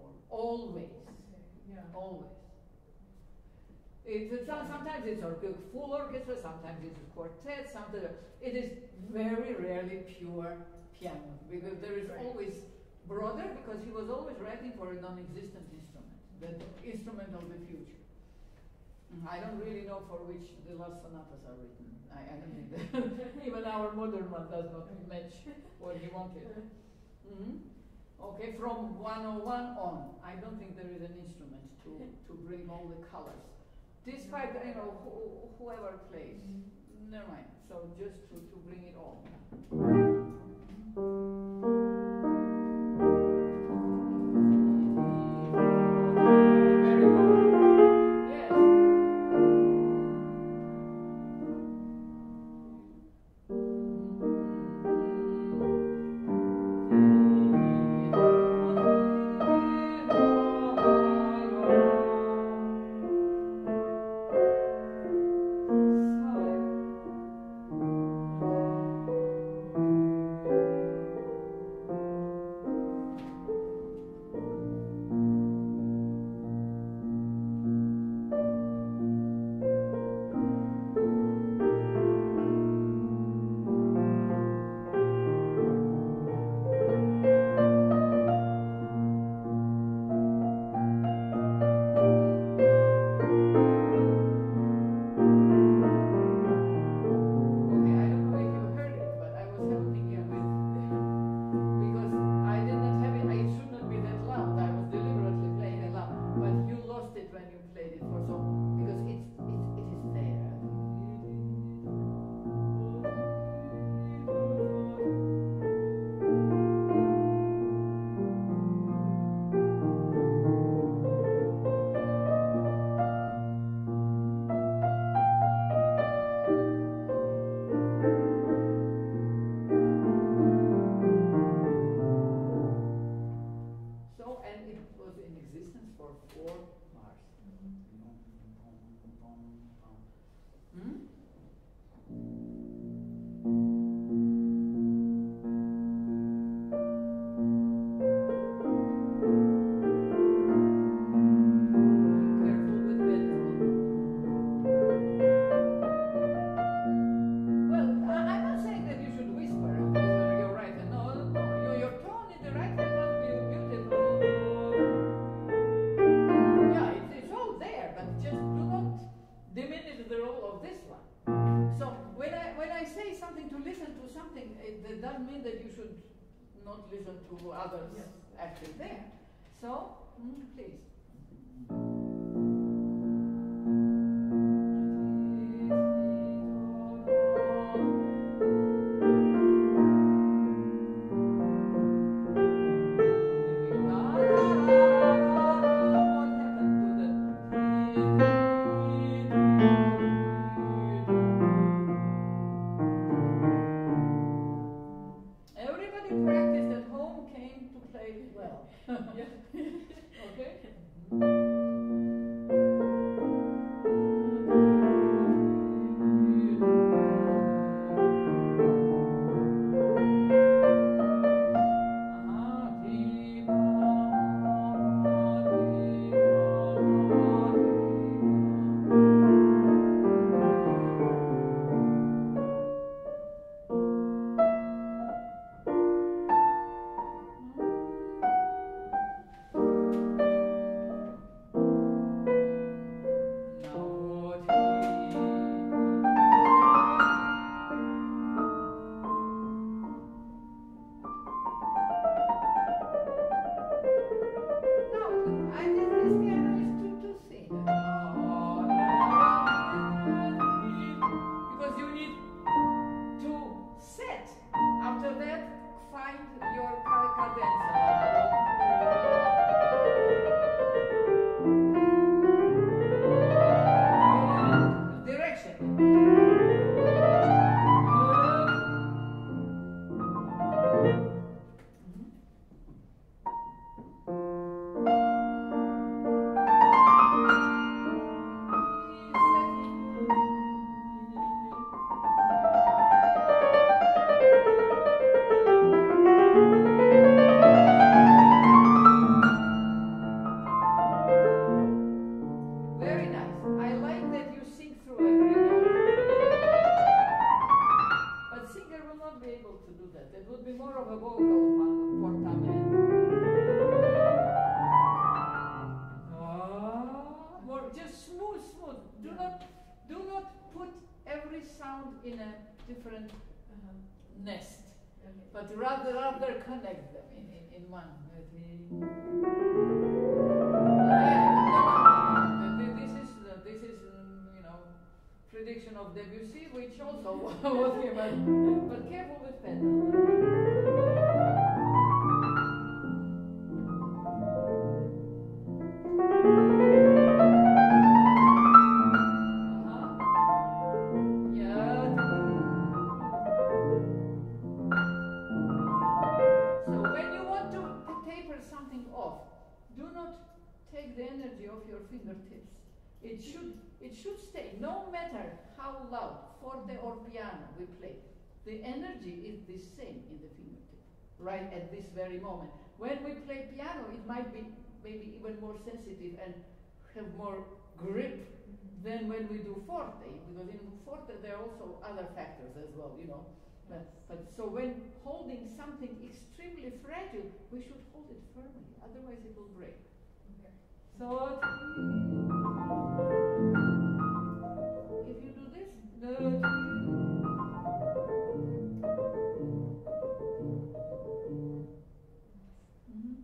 form. Always. Okay. Yeah. Always. It's, it's, sometimes it's a full orchestra, sometimes it's a quartet, sometimes it is very rarely pure piano, because there is Right. always broader, because he was always writing for a non-existent instrument, the instrument of the future. I don't really know for which the last sonatas are written. I, I don't think that even our modern one does not match what he wanted. Mm-hmm. Okay, from one oh one on, I don't think there is an instrument to, to bring all the colors. Despite, you know, who, whoever plays. Mm-hmm. Never mind. So just to, to bring it all. Very good. Yes. Not listen to others yes. acting there. So, mm, please. different Uh-huh. nest, Okay. but rather rather connect them in, in, in one. Let me. Uh, this is uh, this is um, you know prediction of Debussy, which also was here, but, but careful with pedal. Do not take the energy of your fingertips. It should, it should stay, no matter how loud, forte or piano we play. The energy is the same in the fingertip, right at this very moment. When we play piano, it might be maybe even more sensitive and have more grip than when we do forte, because in forte there are also other factors as well, you know. But, but so when holding something extremely fragile, we should hold it firmly, otherwise it will break. Okay. So if you do this, the mm-hmm.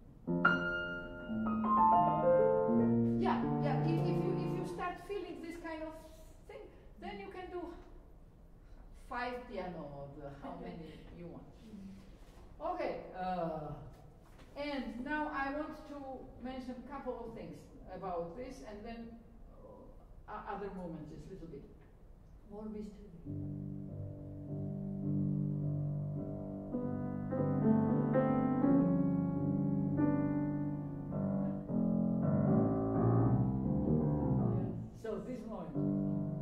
yeah, yeah. If, if you if you start feeling this kind of thing, then you can do five piano or the, how many you want. Okay, uh, and now I want to mention a couple of things about this, and then uh, other moments just a little bit more mystery. So this moment.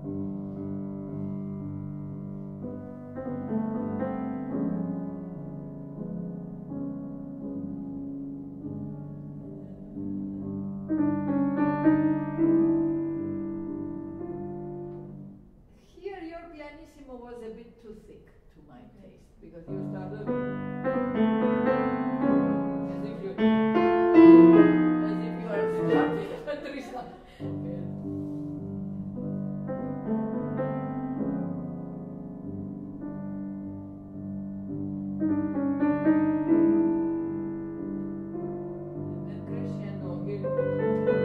Was a bit too thick to my taste, because you started as if you as if you are starting a Tristan. Okay. And then crescendo here.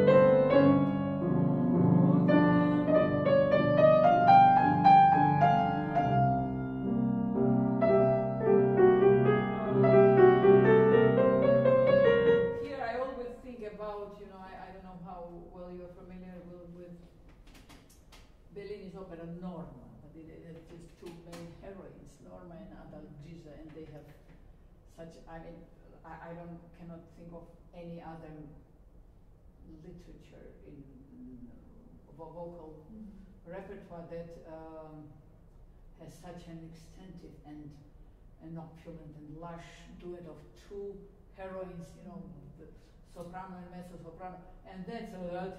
About, you know, I, I don't know how well you're familiar with, with Bellini's opera Norma, but it, it has just two main heroines, Norma and Adalgisa, and they have such, I mean, I, I don't, cannot think of any other literature in, in vocal mm-hmm. repertoire that um, has such an extensive and an opulent and lush duet of two heroines, you know, the soprano and mezzo soprano, and that's a lot.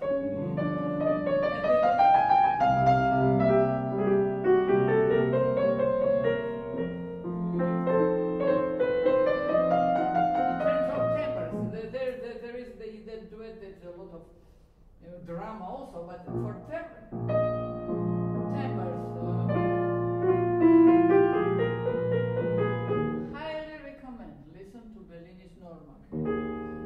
In terms of timbres, there, there, there is the, the duet. There's a lot of, you know, drama also, but for timbres, timbres. Uh, highly recommend. Listen to Bellini's Norma.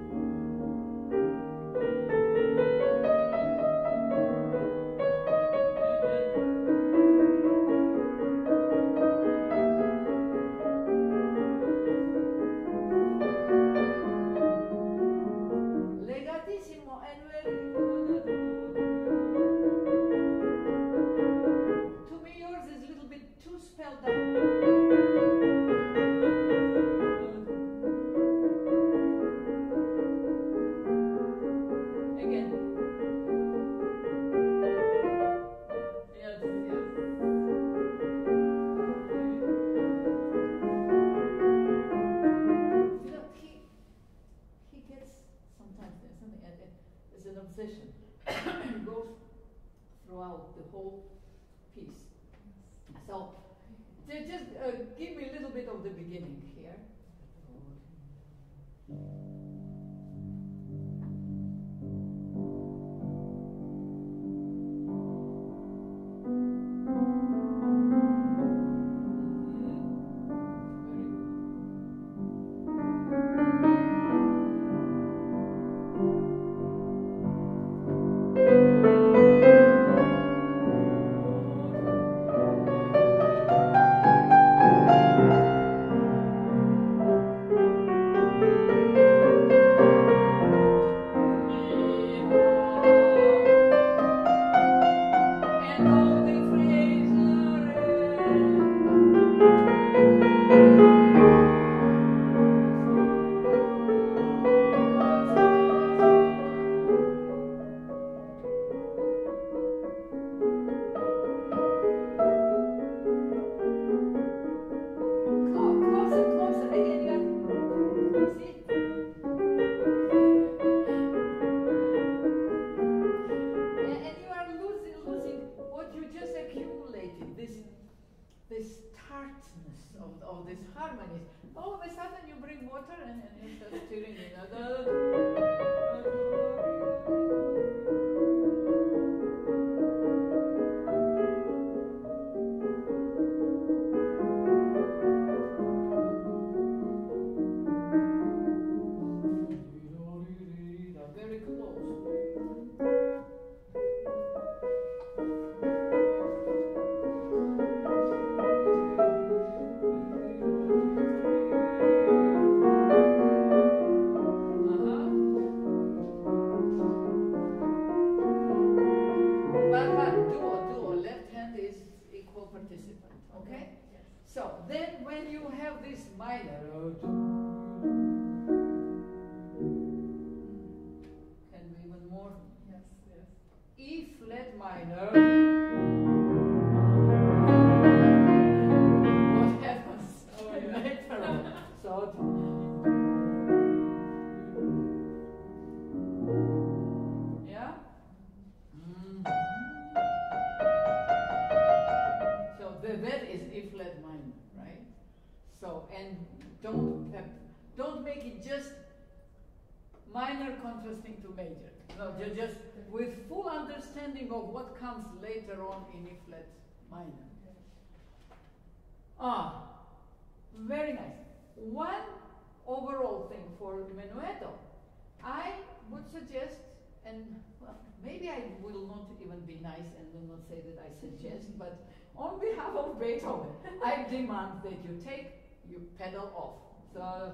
Goes throughout the whole piece. So, just uh, give me a little bit of the beginning here. minor contrasting to major. No, ju just with full understanding of what comes later on in E flat minor. Ah, very nice. One overall thing for menuetto, I would suggest, and well, maybe I will not even be nice and will not say that I suggest, but on behalf of Beethoven, I demand that you take your pedal off. So,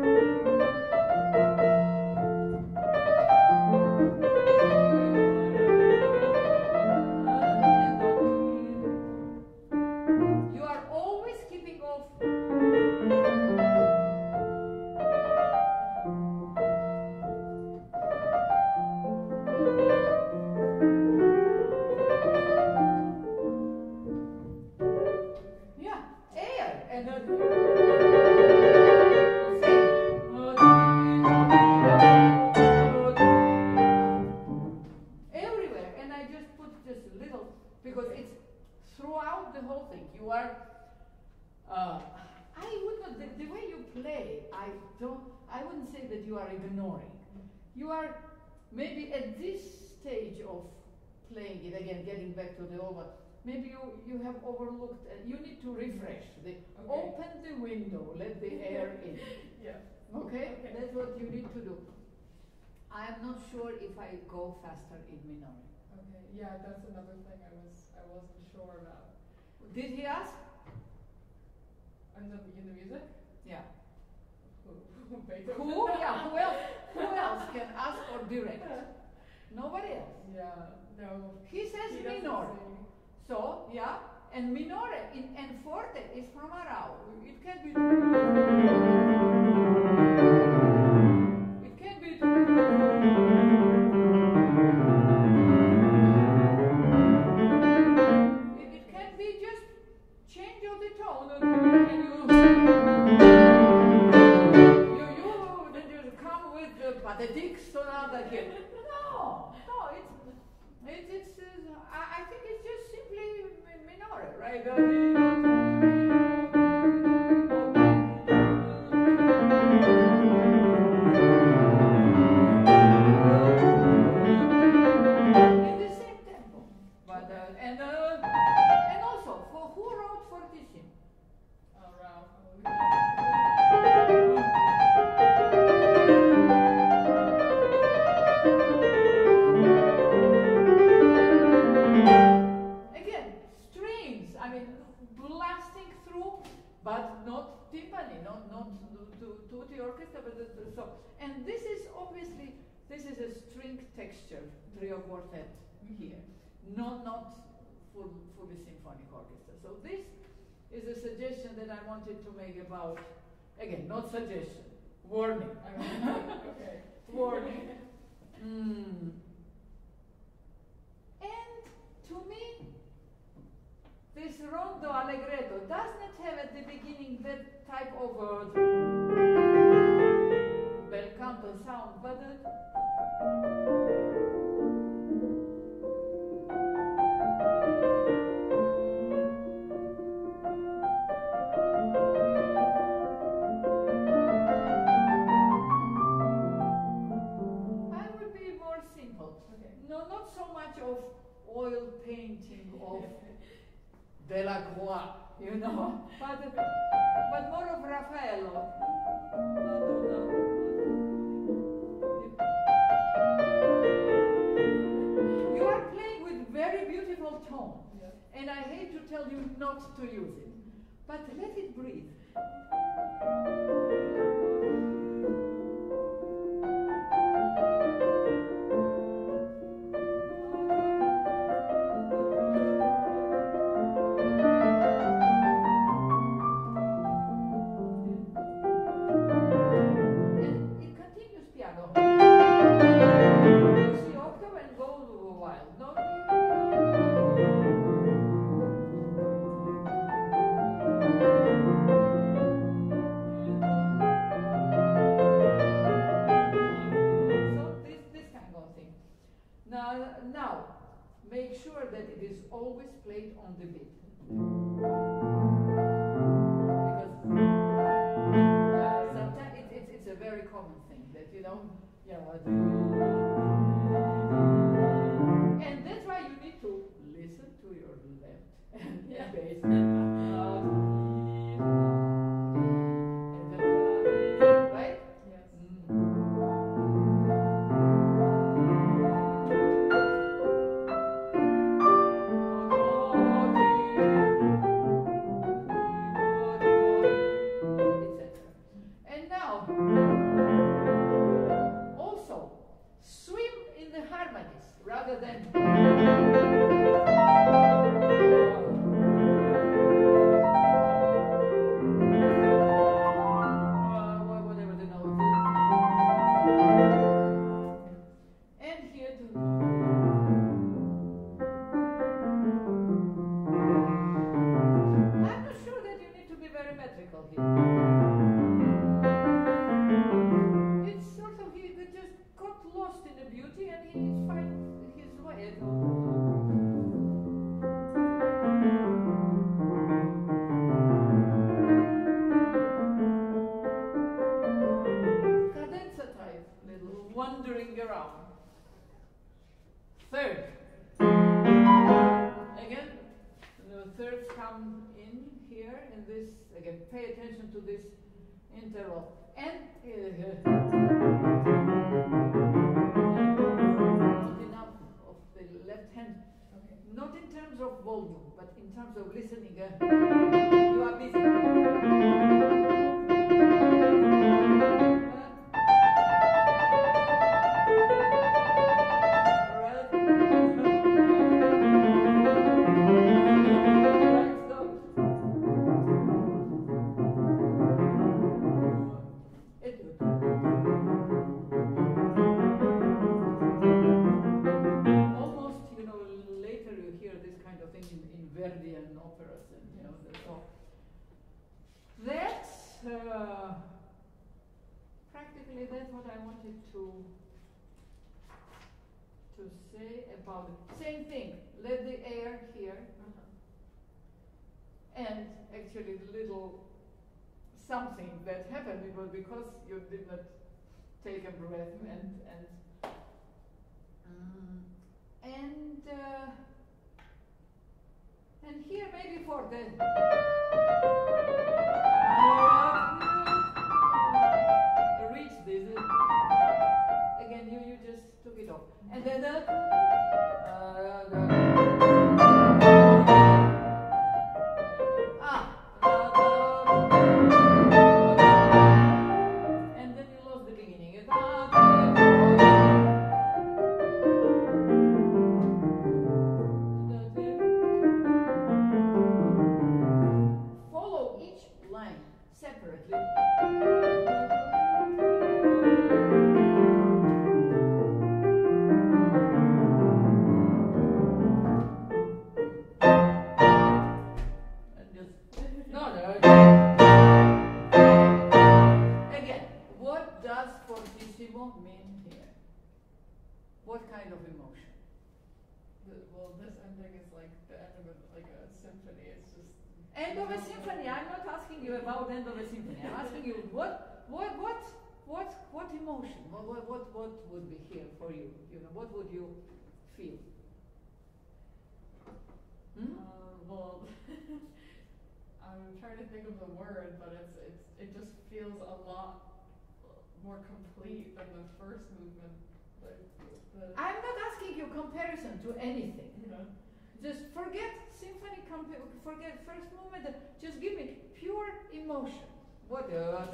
you are always keeping off. Yeah, air and then everywhere, and I just put just a little because it's throughout the whole thing. You are. Uh, I would not. The, the way you play, I don't. I wouldn't say that you are ignoring. You are maybe at this stage of playing it again, getting back to the over. Maybe you you have overlooked. Uh, you need to refresh. The, Okay. Open the window. Let the air in. Yeah. Okay? Okay. That's what you need to do. I am not sure if I go faster in minor. Okay. Yeah, that's another thing I was I wasn't sure about. Did he ask? In the in the music? Yeah. Who? Beethoven? Who? Yeah. Who else? Who else can ask or direct? Nobody else. Yeah. No. He says He doesn't minor. sing. So yeah, and minore in, and forte is from Arau. It can be. It can be. It, it can be just change of the tone, and you you you then you come with the pathetic sonata again. No, no, it's it's it's. Uh, I, I think it's just simply mi- minore, right? In the same tempo, but uh, and uh, and also for who wrote fortissimo? Oh, Ralph. Again, strings. I mean, blasting through, but not timpani, not not to to the orchestra, but the, the, so. And this is obviously this is a string texture trio quartet here, not not full fully symphonic orchestra. So this is a suggestion that I wanted to make about, again, not suggestion, warning. Okay. Warning. Mm. And to me, this rondo allegretto doesn't have at the beginning that type of uh, bel canto sound, but uh, I would be more simple. Okay. No, not so much of oil painting of Delacroix, you know, but but more of Raffaello. You are playing with very beautiful tone, Yeah. and I hate to tell you not to use it, but let it breathe. And it continues piano. You see octave and go wild. No? So this this kind of thing. Now now make sure that it is always played on the beat. Because uh, sometimes it, it's it's a very common thing that you know Yeah. And that's why you need to listen to your left and Yeah. bass. Right? Yes. And now, also, swim in the harmonies rather than uh, whatever the note is. And here too. I'm not sure that you need to be very metrical here. It's sort of, he just got lost in the beauty and he's finding his way. Cadenza type, little wandering around. Third. Again, the thirds come in here in this, again, pay attention to this interval. And uh, not enough of the left hand. Okay. Not in terms of volume, but in terms of listening. Uh, you are busy. Almost, you know, later you hear this kind of thing in, in Verdian operas, and you know, that's all. That's uh, practically that's what I wanted to to say about it. Same thing. Let the air here, Uh-huh. and actually the little something that happened it was because you did not take a breath and and um, and uh, and here maybe for the reach this again you you just took it off and then the, uh, the ah and then you lost the beginning. Follow each line separately. And just no no. Again, what does fortissimo mean here? What kind of emotion? The, well, this ending is like the end of a, like a symphony. It's just End of a symphony. I'm not asking you about end of a symphony. I'm asking you what, what, what, what, what emotion? What, what, what, what would be here for you? You know, what would you feel? Hmm? Uh, well, I'm trying to think of the word, but it's it's it just feels a lot more complete than the first movement. Like the, I'm not asking you comparison to anything. you know. Just forget symphony. Compa- forget first movement. Just give me pure emotion. What? Uh,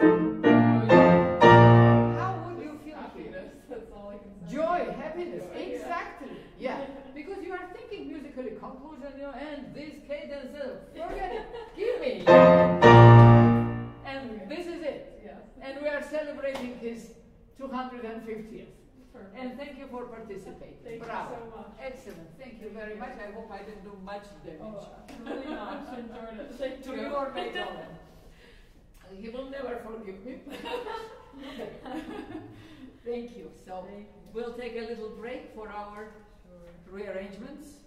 how would you feel? Happiness. That's all I can say. Joy, happiness, Joy, yeah. exactly. Yeah, because you are thinking musically, conclusion, you know, and this cadence, uh, forget it, give me. And Okay. this is it. Yes. And we are celebrating his two hundred fiftieth. Perfect. And thank you for participating. Thank Bravo. you so much. Excellent. Thank you very much. I hope I didn't do much damage. Oh, really not. Enjoyed it. Thank To you. your Beethoven. He will never forgive me. Thank you. So Thank you. we'll take a little break for our Sure. rearrangements.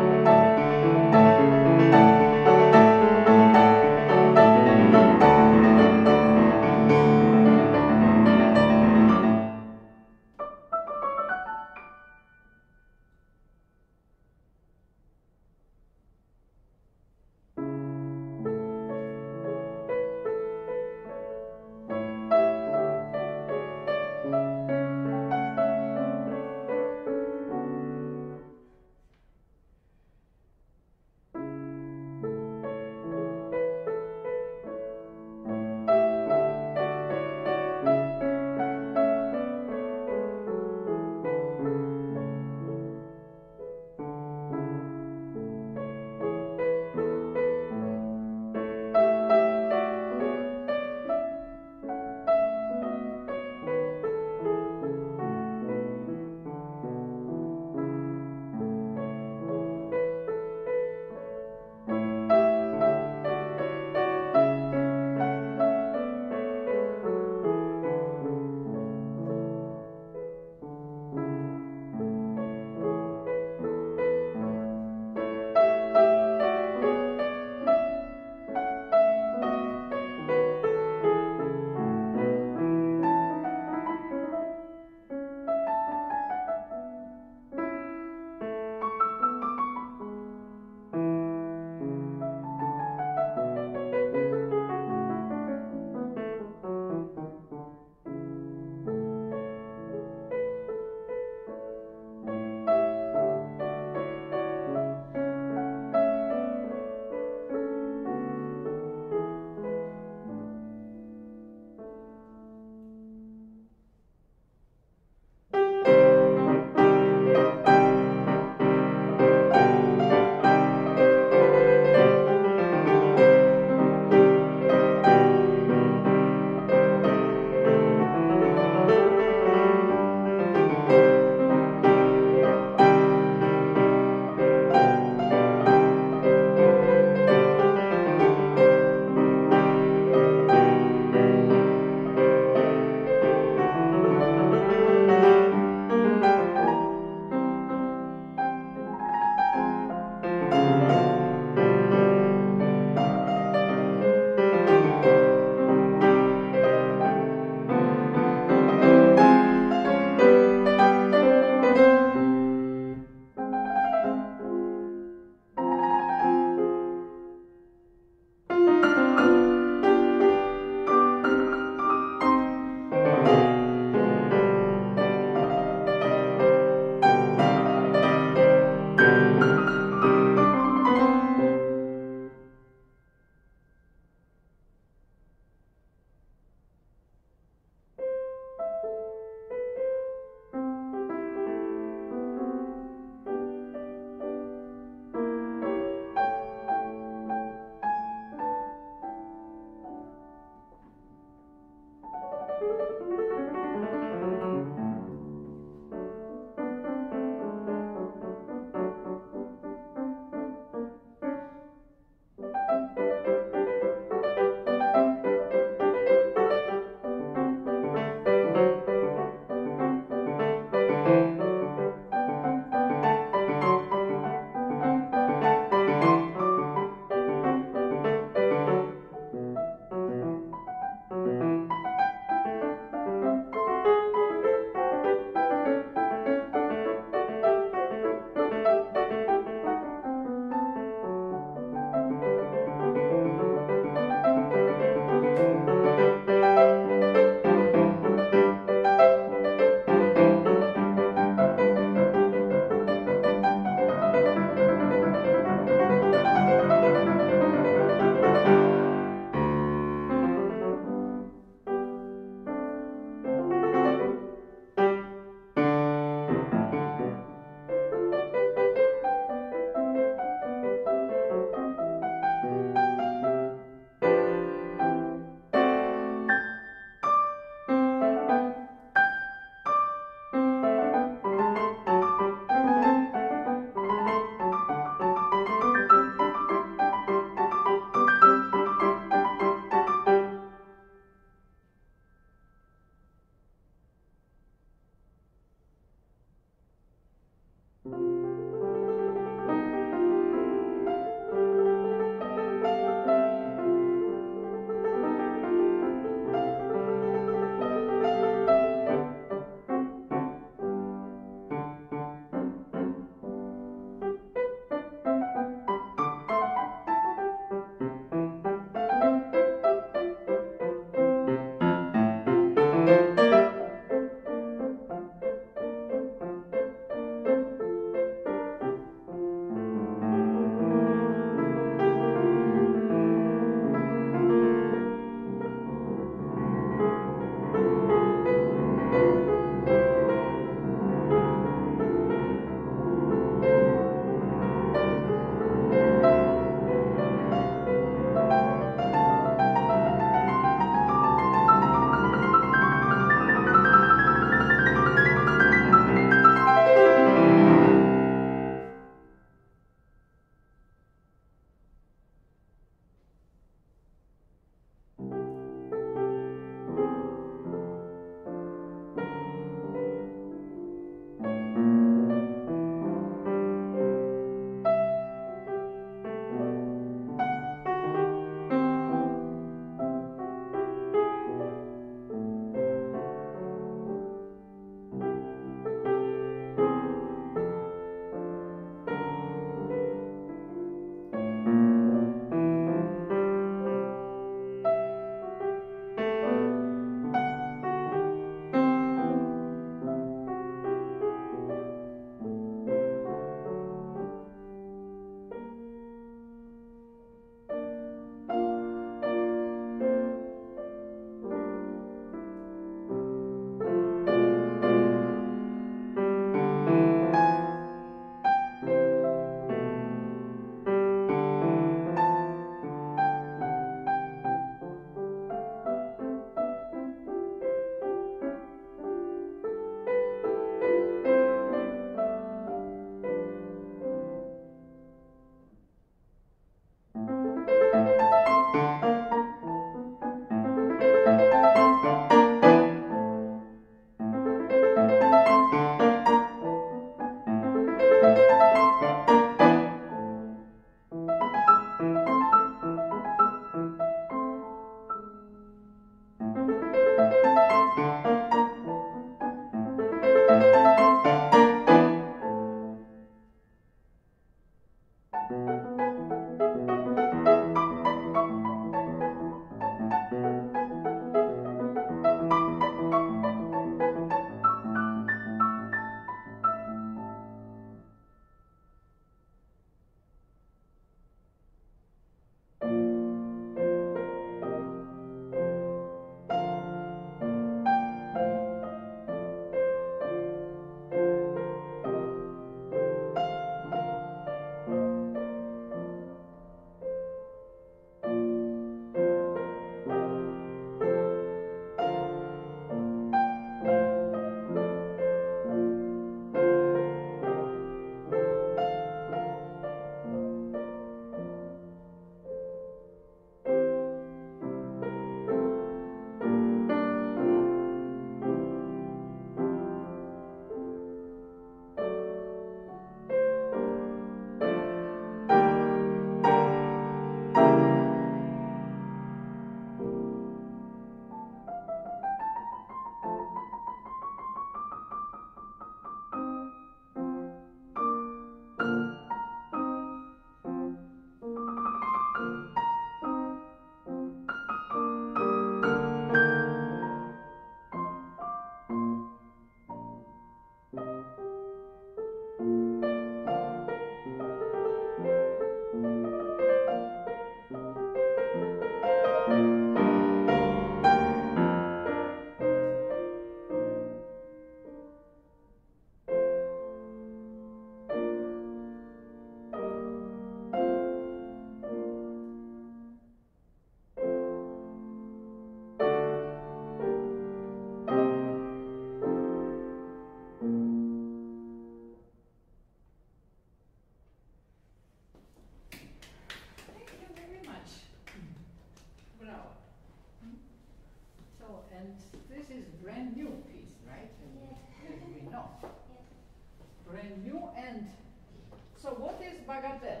So, and this is brand new piece, right? Yeah. As we know. Yeah. Brand new. And so what is bagatelle?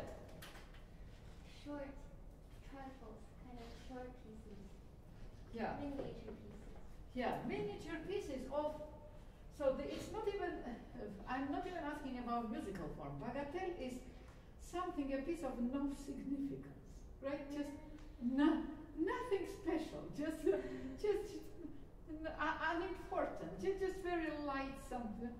Short trifles, kind of short pieces. Yeah. Miniature pieces. Yeah, miniature pieces of, so the, it's not even, uh, I'm not even asking about musical form. Bagatelle is something, a piece of no significance, right? Just no, nothing special, just, uh, just uh, unimportant, just, just very light something.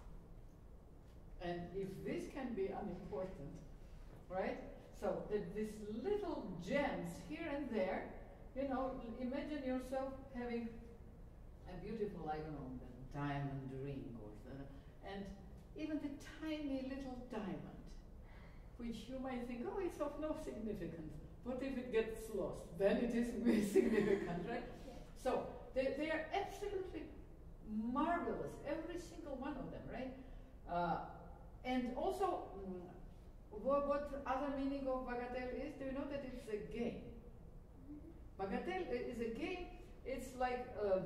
And if this can be unimportant, right? So that these little gems here and there, you know, imagine yourself having a beautiful, I don't know, the diamond ring or the, and even the tiny little diamond, which you might think, oh, it's of no significance. What if it gets lost? Then it is significant, right? Yeah. So they, they are absolutely marvelous, every single one of them, right? Uh, and also, mm, what, what other meaning of bagatelle is? Do you know that it's a game? Bagatelle is a game. It's like a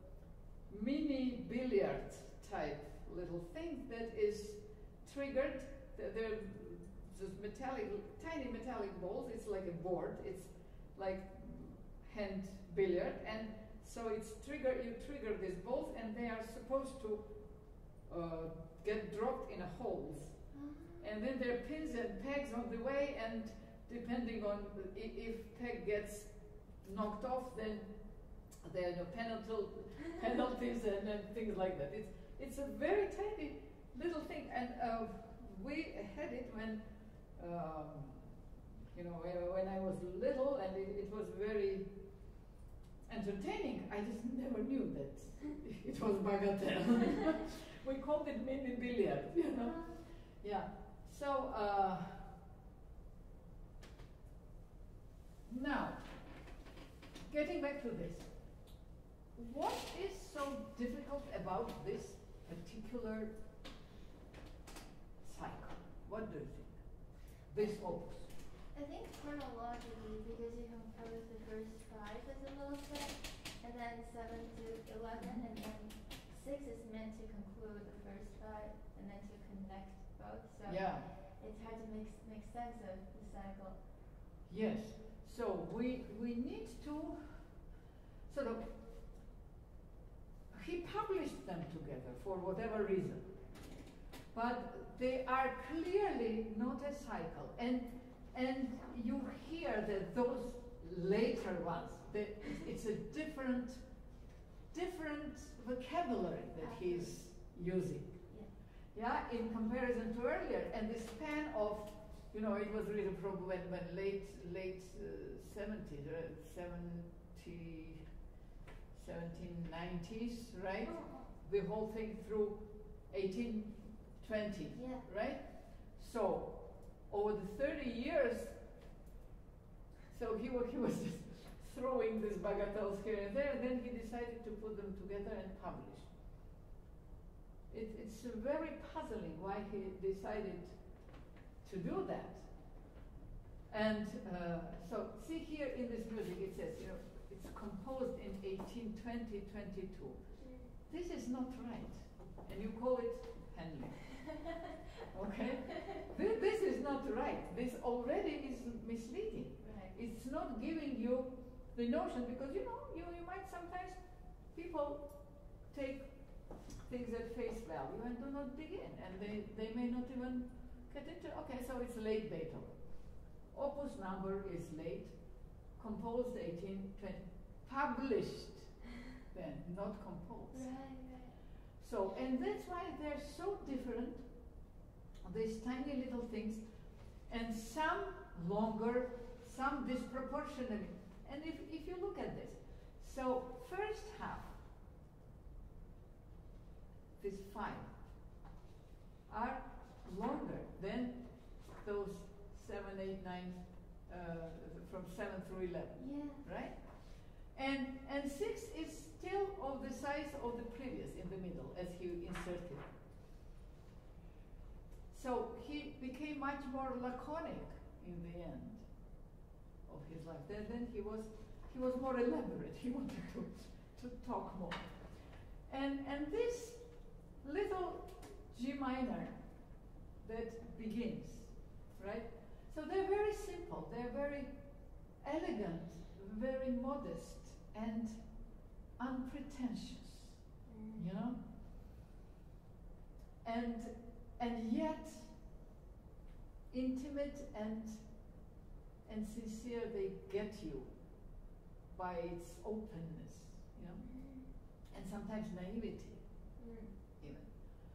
mini billiard type little thing that is triggered. They're just metallic, tiny metallic balls. It's like a board. It's like hand billiard, and so it's trigger. You trigger these balls, and they are supposed to uh, get dropped in a holes. And then there are pins and pegs on the way, and depending on if, if peg gets knocked off, then there are no penalty, penalties and, and things like that. It's it's a very tiny little thing, and uh, we had it when um, you know when I was little, and it, it was very entertaining. I just never knew that it was bagatelle. We called it mini billiard, you know. Yeah. So uh, now, getting back to this, what is so difficult about this particular cycle? What do you think? This opus. I think chronologically, because you compose the first five as a little set, and then seven to eleven, and then six is meant to conclude the first five, and then to connect both. So Yeah. it's hard to make make sense of the cycle. Yes. So we we need to sort of. He published them together for whatever reason, but they are clearly not a cycle, and and you hear that those later ones, that it's a different different vocabulary that he's using. Yeah, in comparison to earlier, and the span of, you know, it was written from when, when late late uh, seventies, uh, seventy, seventeen nineties, right? The whole thing through eighteen twenty, Yeah. right? So over the thirty years, so he was he was just throwing these bagatelles here and there, and then he decided to put them together and publish. It, it's very puzzling why he decided to do that. And uh, so, see here in this music, it says, you know, it's composed in eighteen twenty twenty-two. This is not right, and you call it handling. Okay, this, this is not right. This already is misleading. Right. It's not giving you the notion, because you know, you, you might sometimes people take things at face value and do not dig in, and they, they may not even get into, okay, so it's late Beethoven. Opus number is late, composed eighteen twenty, published then, not composed. Right, right. So, and that's why they're so different, these tiny little things, and some longer, some disproportionately. And if, if you look at this, so first half, these five are longer than those seven, eight, nine, uh, from seven through eleven, Yeah. right? And and six is still of the size of the previous in the middle, as he inserted. So he became much more laconic in the end of his life. Then then he was he was more elaborate. He wanted to to to talk more. And, and this little G minor that begins, right? So they're very simple, they're very elegant, very modest, and unpretentious, you know? And, and yet, intimate and, and sincere, they get you by its openness, you know? And sometimes naivety, Mm. even.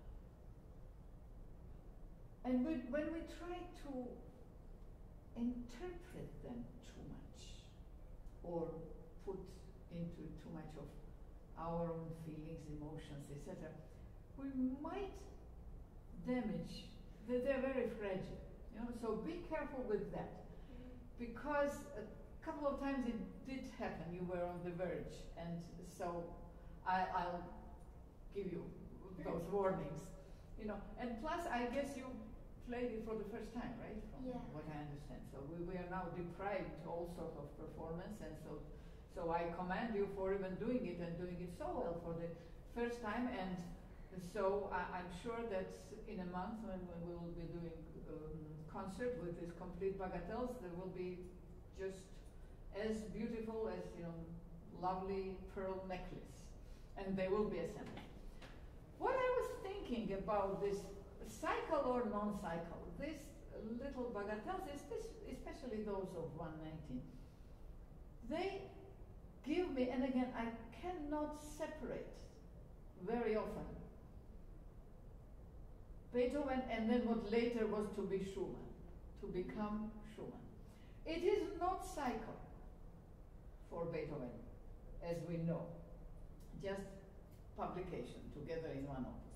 And we, when we try to interpret them too much, or put into too much of our own feelings, emotions, et cetera, we might damage. They're, they're very fragile, you know. So be careful with that, because a couple of times it did happen. You were on the verge, and so I, I'll give you those warnings, you know. And plus, I guess you played it for the first time, right? From Yeah. what I understand. So we, we are now deprived all sort of performance, and so so I commend you for even doing it and doing it so well for the first time. And so I, I'm sure that in a month, when, when we will be doing um, concert with this complete Bagatelles, there will be just as beautiful as, you know, lovely pearl necklace, and they will be assembled. What I was thinking about this cycle or non-cycle, this little Bagatelles, especially those of one nineteen, they give me, and again, I cannot separate very often Beethoven and then what later was to be Schumann, to become Schumann. It is not cycle for Beethoven, as we know, just publication together in one opus.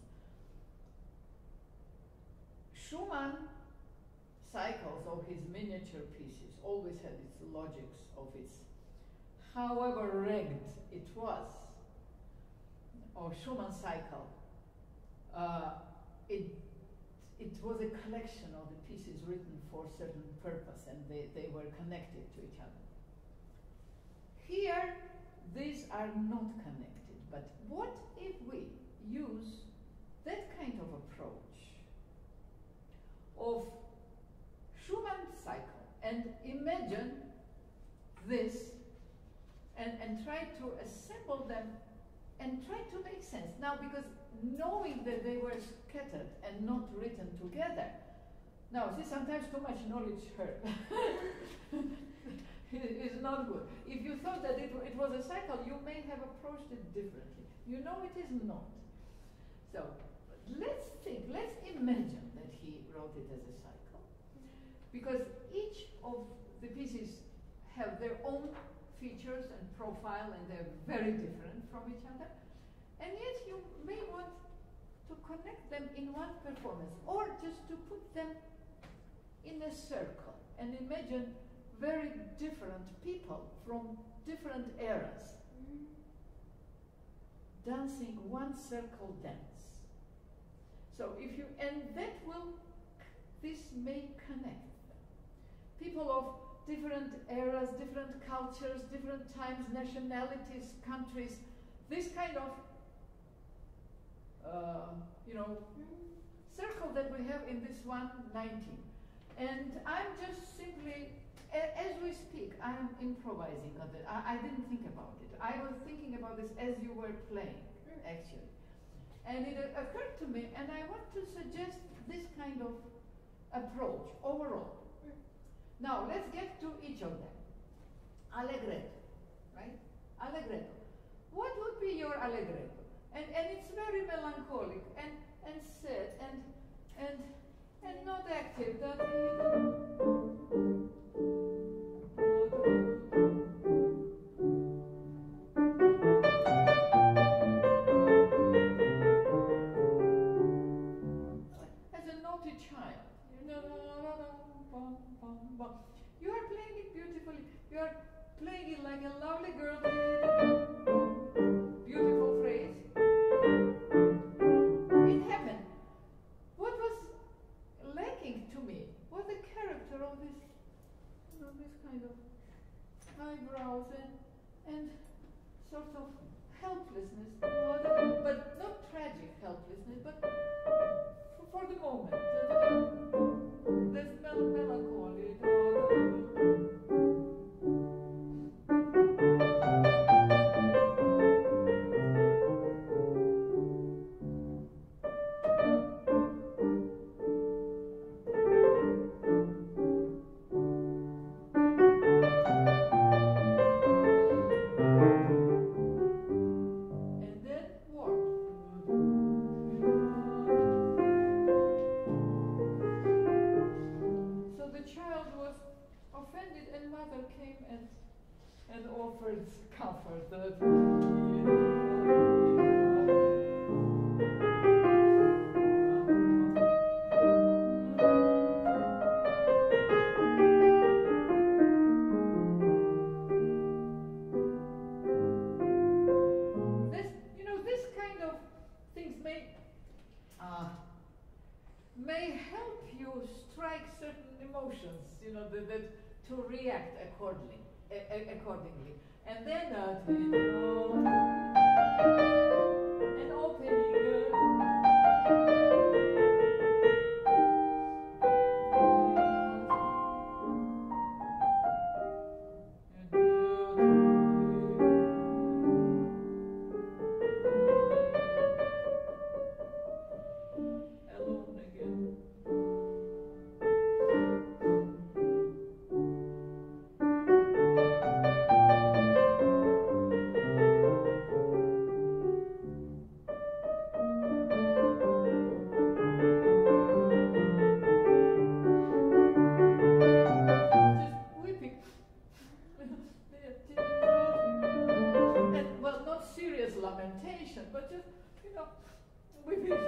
Schumann cycles of his miniature pieces always had its logics of its, however rigged it was, or Schumann cycle, uh, it, it was a collection of the pieces written for a certain purpose, and they, they were connected to each other. Here, these are not connected, but what if we use that kind of approach of Schumann cycle and imagine this and, and try to assemble them and try to make sense. Now, because knowing that they were scattered and not written together, now see, sometimes too much knowledge hurt. It's not good. If you thought that it, it was a cycle, you may have approached it differently. You know it is not. So let's think, let's imagine that he wrote it as a cycle, because each of the pieces have their own features and profile, and they're very different from each other, and yet you may want to connect them in one performance, or just to put them in a circle and imagine very different people from different eras dancing one circle dance. So if you, and that will, this may connect them. People of different eras, different cultures, different times, nationalities, countries, this kind of, uh, you know, circle that we have in this one nineteen. And I'm just simply, a, as we speak, I'm improvising on it. I, I didn't think about it. I was thinking about this as you were playing, actually. And it uh, occurred to me, and I want to suggest this kind of approach overall. Now, let's get to each of them. Allegretto, right? Allegretto. What would be your allegretto? And, and it's very melancholic and, and sad and, and, and not active. As a naughty child. You are playing it beautifully. You are playing it like a lovely girl. Beautiful phrase. It happened. What was lacking to me was the character of this, you know, this kind of eyebrows and, and sort of helplessness, but not tragic helplessness, but for, for the moment. This mel- melancholy. And offered comfort. That this, you know, this kind of things may uh, may help you strike certain emotions. You know, that, that to react accordingly. accordingly. And then uh, and opening uh, alone again. Lamentation, but just, you know, with it.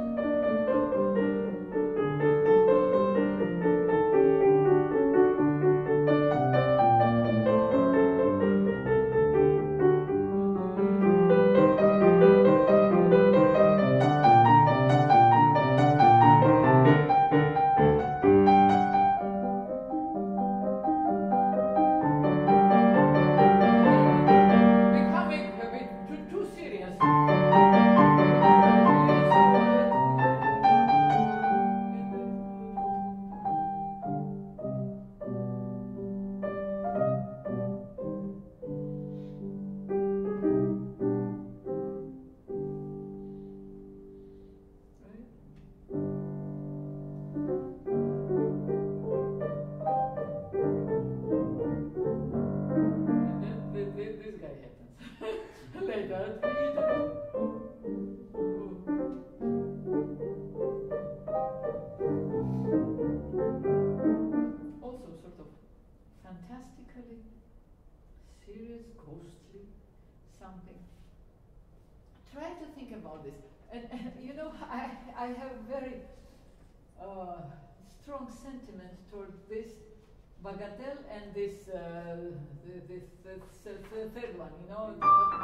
Fantastically serious, ghostly, something. Try to think about this. And, and you know, I, I have very uh, strong sentiment toward this Bagatelle and this, uh, this, this, this uh, third one, you know.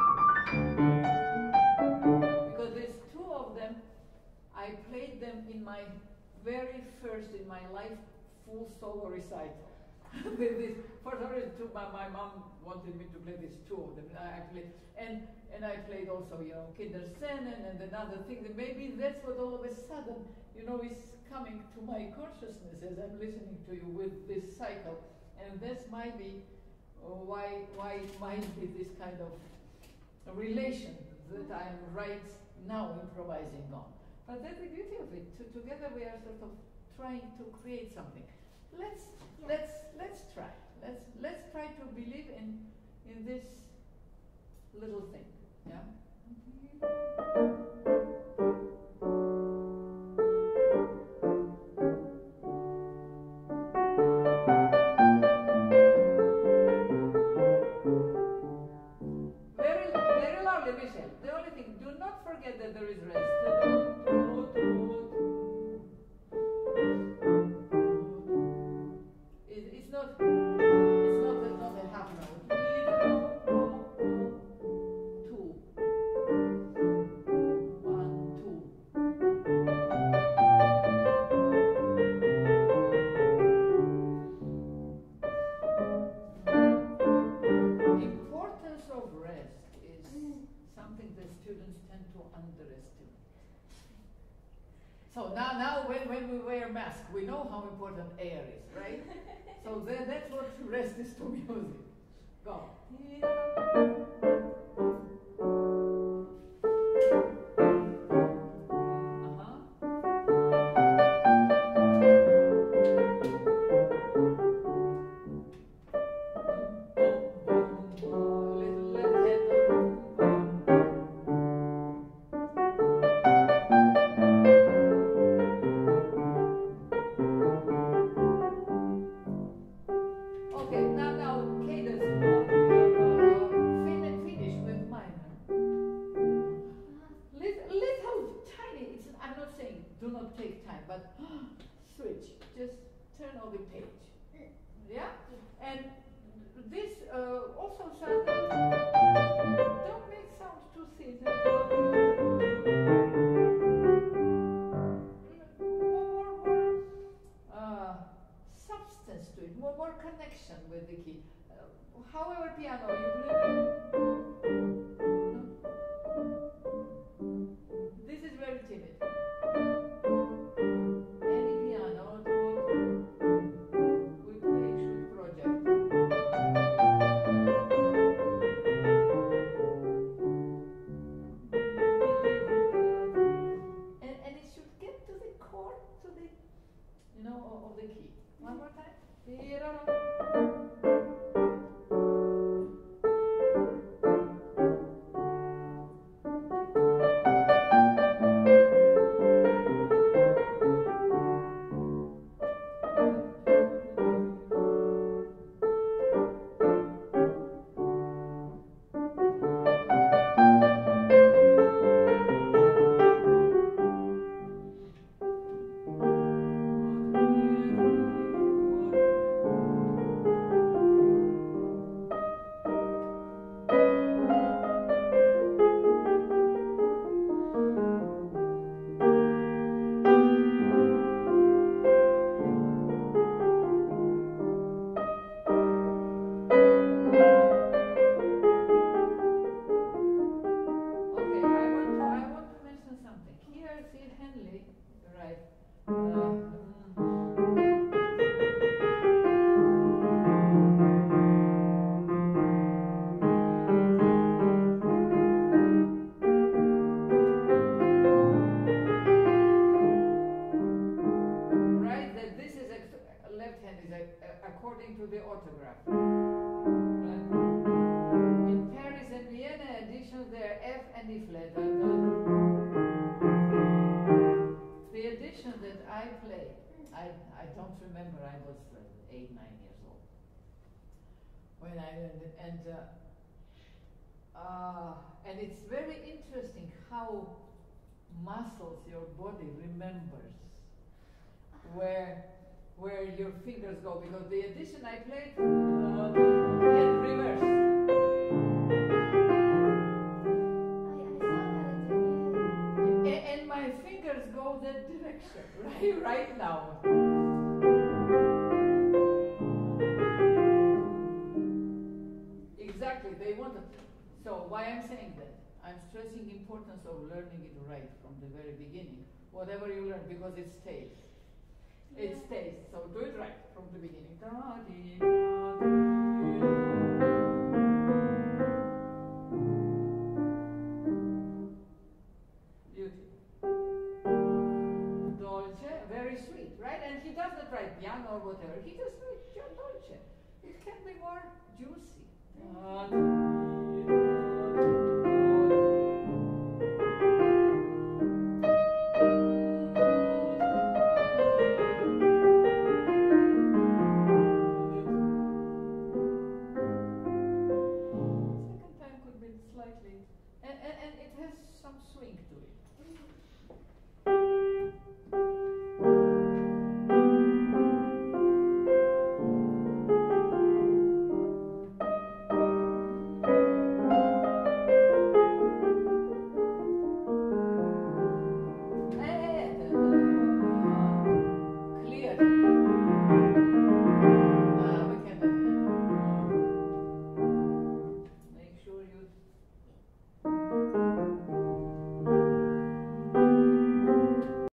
Because there's two of them, I played them in my very first, in my life, full solo recital. this, for some reason, too, my, my mom wanted me to play these two of them. I played, and and I played also, you know, Kinderscenen and another thing. That maybe that's what all of a sudden, you know, is coming to my consciousness as I'm listening to you with this cycle, and that's might be uh, why why it might be this kind of relation that I'm right now improvising on. But that's the beauty of it. To, together we are sort of trying to create something. Let's Yeah. let's let's try. Let's let's try to believe in in this little thing. Yeah. Very very lovely, Michelle. The only thing, do not forget that there is rest. It, it's not it's not a, not a half note. Two. One, two. Importance of rest is to underestimate. So now, now when, when we wear masks, we know how important air is, right? So then that's what rest is to music. Go. With the key. Uh, however, piano, you play. No? This is very timid. Any piano, we play should project. And, and it should get to the chord, to the, you know, of, of the key. One more time. According to the autograph. Right? In Paris and Vienna editions, there are F and E flat. And, uh, the edition that I played, I, I don't remember, I was uh, eight, nine years old when I learned it. And, uh, uh, and it's very interesting how muscles your body remembers where where your fingers go, because the edition I played uh, in reverse. And, and my fingers go that direction, right, right now. Exactly, they wanted. So why I'm saying that? I'm stressing the importance of learning it right from the very beginning. Whatever you learn, because it stays. It stays, so do it right from the beginning. Beautiful. Dolce, very sweet, right? And he does not write piano or whatever. He just writes dolce. It can be more juicy. And, and, and it has some swing to it.